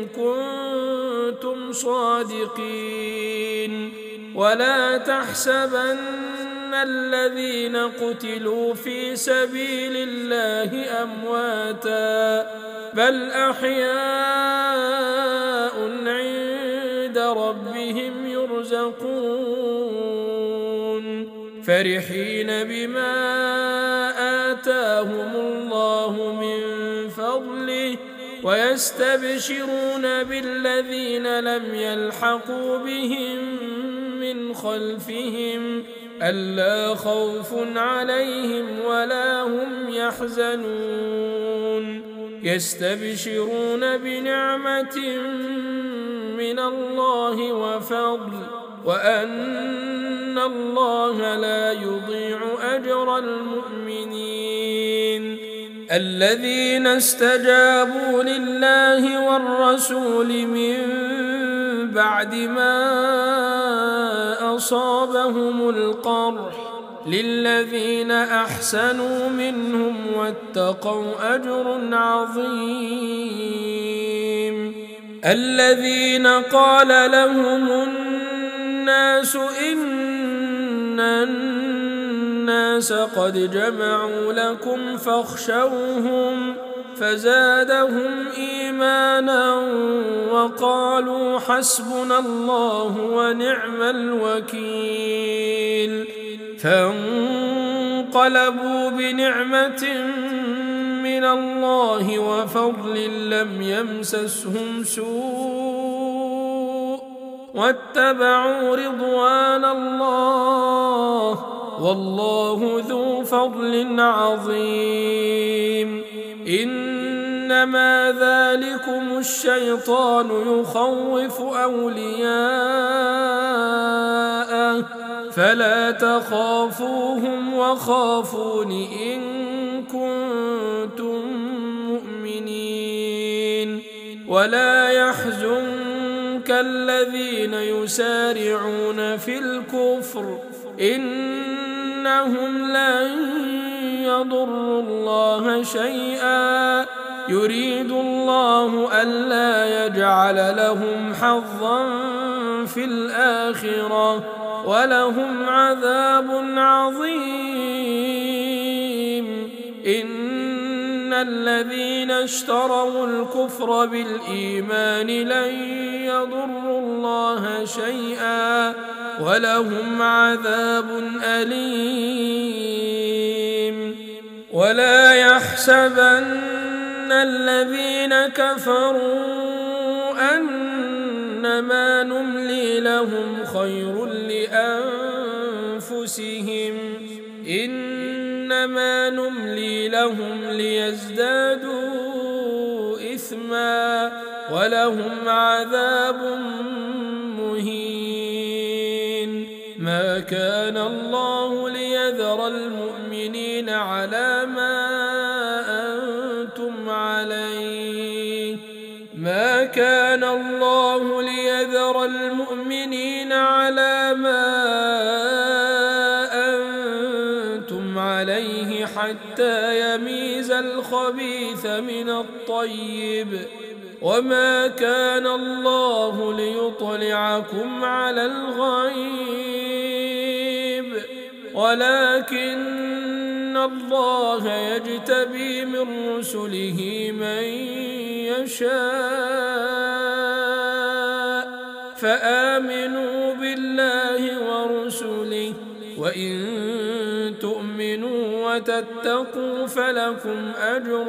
Speaker 1: كنتم صادقين ولا تحسبن الذين قتلوا في سبيل الله أمواتا بل أحياء عند ربهم يرزقون فرحين بما آتاهم الله من فضله ويستبشرون بالذين لم يلحقوا بهم من خلفهم ألا خوف عليهم ولا هم يحزنون يستبشرون بنعمة من الله وفضل وأن الله لا يضيع أجر المؤمنين الذين استجابوا لله والرسول من بعد ما أصابهم القرح للذين أحسنوا منهم واتقوا أجر عظيم الذين قال لهم الناس إن الناس قد جمعوا لكم فاخشوهم فزادهم إيمانا وقالوا حسبنا الله ونعم الوكيل فانقلبوا بنعمة من الله وفضل لم يمسسهم سوء واتبعوا رضوان الله والله ذو فضل عظيم إنما ذلكم الشيطان يخوف أولياءه فلا تخافوهم وخافون إن كنتم مؤمنين ولا يحزنك الذين يسارعون في الكفر إنهم لن يضروا الله شيئا يريد الله ألا يجعل لهم حظا في الآخرة ولهم عذاب عظيم إن الذين اشتروا الكفر بالإيمان لن يضروا الله شيئا ولهم عذاب أليم ولا يحسبن الذين كفروا أنما نملي لهم خير لأنفسهم إنما نملي لهم ليزدادوا إثما ولهم عذاب مهين ما كان الله ليذر المؤمنين على ما أنتم عليه ما كان الله ليذر المؤمنين على ما أنتم عليه حتى يميز الخبيث من الطيب وما كان الله ليطلعكم على الغيب ولكن الله يجتبي من رسله من يشاء فآمنوا بالله ورسله وإن تؤمنوا وتتقوا فلكم أجر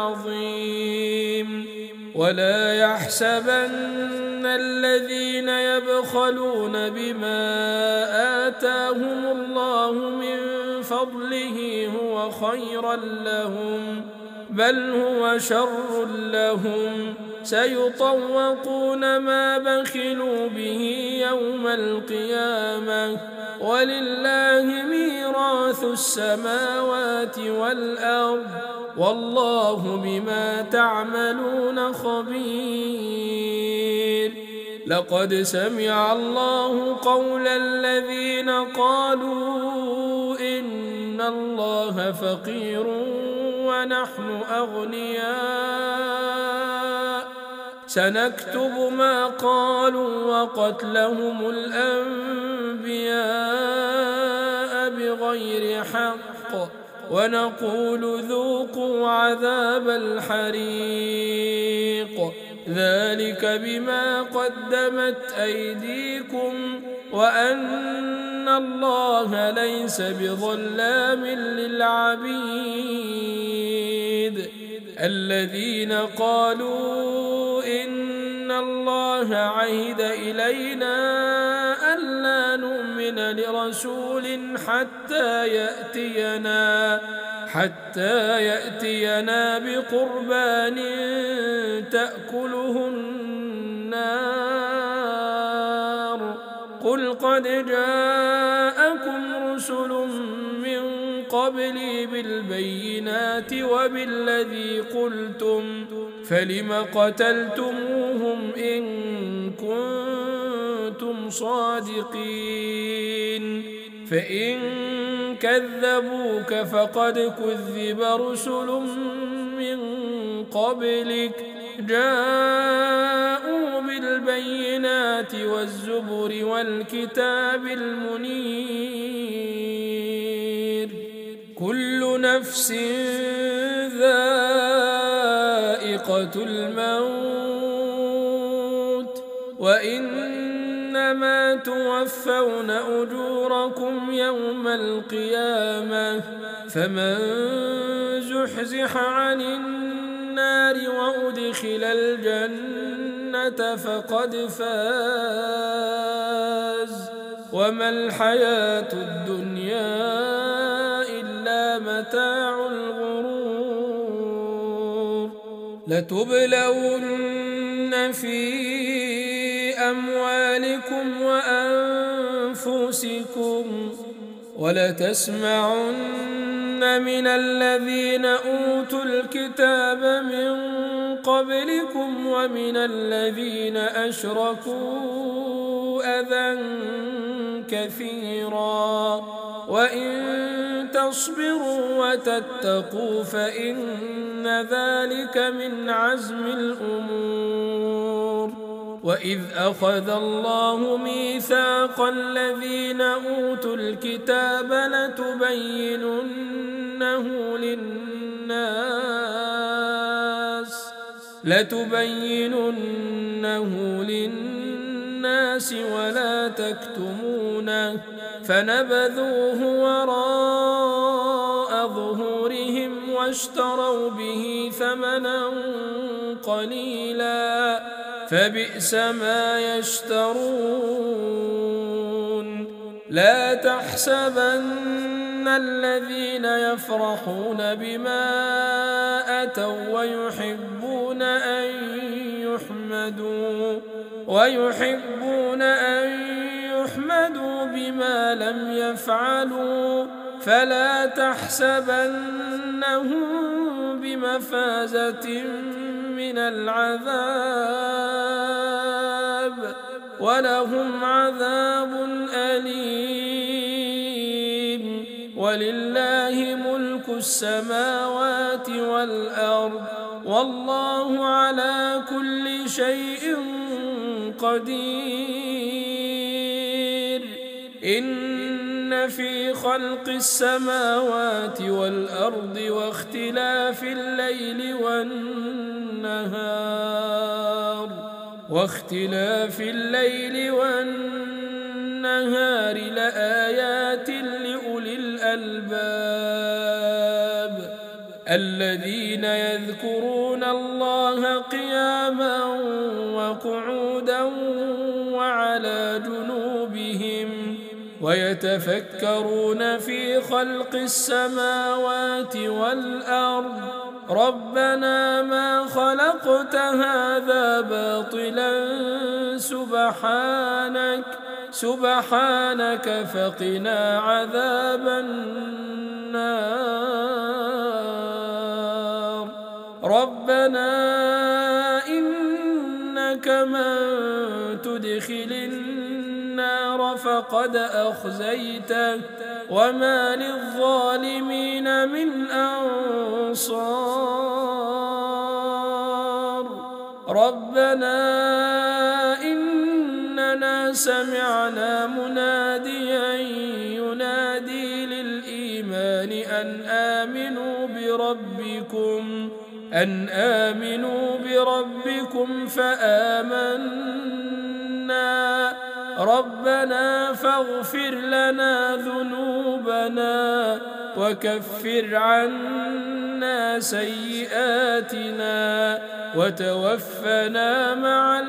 Speaker 1: عظيم ولا يحسبن الذين يبخلون بما آتاهم الله من فضله هو خيرا لهم بل هو شر لهم سيطوقون ما بخلوا به يوم القيامة ولله ميراث السماوات والأرض والله بما تعملون خبير لقد سمع الله قول الذين قالوا إن الله فقير ونحن أغنياء سنكتب ما قالوا وقتلهم الأنبياء بغير حق ونقول ذوقوا عذاب الحريق ذلك بما قدمت أيديكم وأن الله ليس بظلام للعبيد الذين قالوا إن الله عهد إلينا ألا نؤمن لرسول حتى يأتينا بقربان تأكله النار قل قد جاءكم رسل من قبلي بالبينات وبالذي قلتم فلم قتلتموهم إن كنتم صادقين فإن كذبوك فقد كذب رسل من قبلك جاءوا بالبينات والزبر والكتاب المنير كل نفس ذائقة الموت وإنما توفون أجوركم يوم القيامة فمن زحزح عن النار وأدخل الجنة فقد فاز وما الحياة الدنيا إلا متاع الغرور لتبلون في أموالكم وأنفسكم ولتسمعن من الذين أوتوا الكتاب من قبلكم ومن الذين أشركوا أذى كثيرا وإن تصبروا وتتقوا فإن ذلك من عزم الأمور وإذ أخذ الله ميثاق الذين أوتوا الكتاب لتبيننه للناس ولا تكتمونه فنبذوه وراء ظهورهم واشتروا به ثمنا قليلا فبئس ما يشترون لا تحسبن الذين يفرحون بما أتوا ويحبون أن يحمدوا بما لم يفعلوا فلا تحسبنهم بمفازة من العذاب ولهم عذاب أليم ولله ملك السماوات والأرض والله على كل شيء قدير إن في خلق السماوات والأرض واختلاف الليل والنهار لآيات لأولي الألباب الذين يذكرون الله قياما وقعودا وعلى جنوبهم ويتفكرون في خلق السماوات والأرض ربنا ما خلقت هذا باطلا سبحانك فقنا عذاب النار ربنا إنك من تدخل النار فقد أخزيته وما للظالمين من أنصار. ربنا إننا سمعنا مناديا ينادي للإيمان أن آمنوا بربكم فآمنا. ربنا فاغفر لنا ذنوبنا وكفر عنا سيئاتنا وتوفنا مع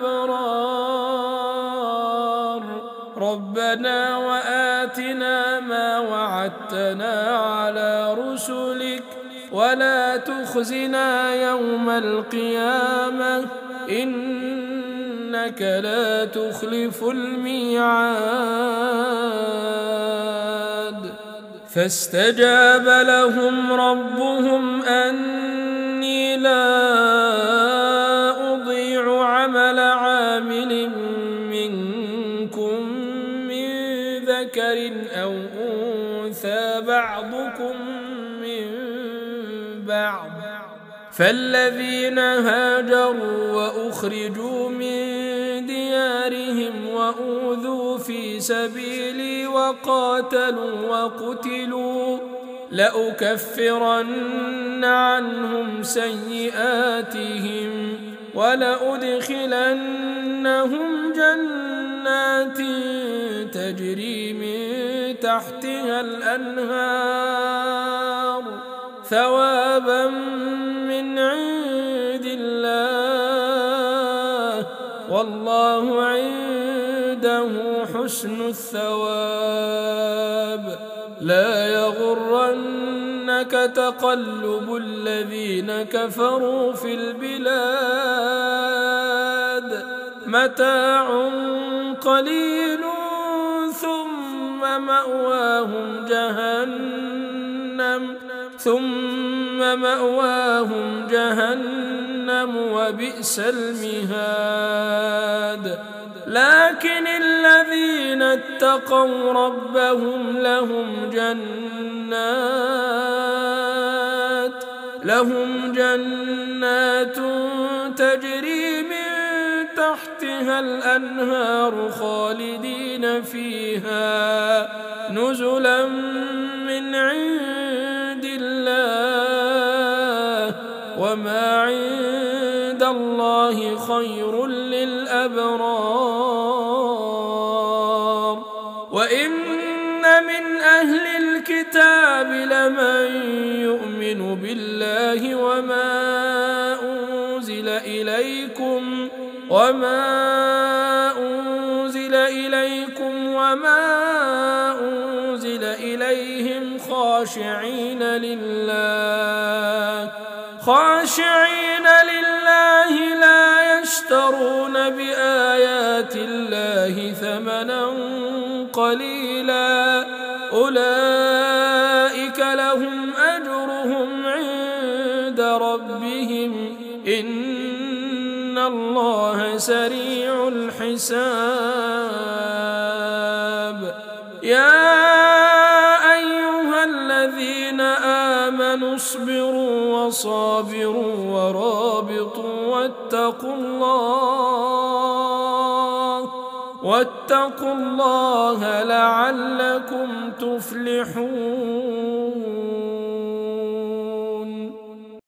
Speaker 1: الأبرار. ربنا وآتنا ما وعدتنا على رسلك ولا تخزنا يوم القيامة إنك لا تخلف الميعاد. فاستجاب لهم ربهم أني لا أضيع عمل عامل منكم من ذكر أو أنثى بعضكم من بعض. فالذين هاجروا وأخرجوا من ديارهم وأوذوا في سبيلي وقاتلوا وقتلوا لأكفرن عنهم سيئاتهم ولأدخلنهم جنات تجري من تحتها الأنهار ثوابا من عند الله والله عنده حسن الثواب. لا يغرنك تقلب الذين كفروا في البلاد متاع قليل ثم مأواهم جهنم وبئس المهاد. لكن الذين اتقوا ربهم لهم جنات تجري من تحتها الأنهار خالدين فيها نزلا من عند الله وما عند الله خير للأبرار. وإن من أهل الكتاب لمن يؤمن بالله وما أنزل إليكم وما أنزل إليهم خاشعين لله لا يشترون بآيات الله ثمنا قليلا أولئك لهم أجرهم عند ربهم إن الله سريع الحساب. يا أيها الذين آمنوا اصبروا وصابروا ورابطوا واتقوا الله لعلكم تفلحون.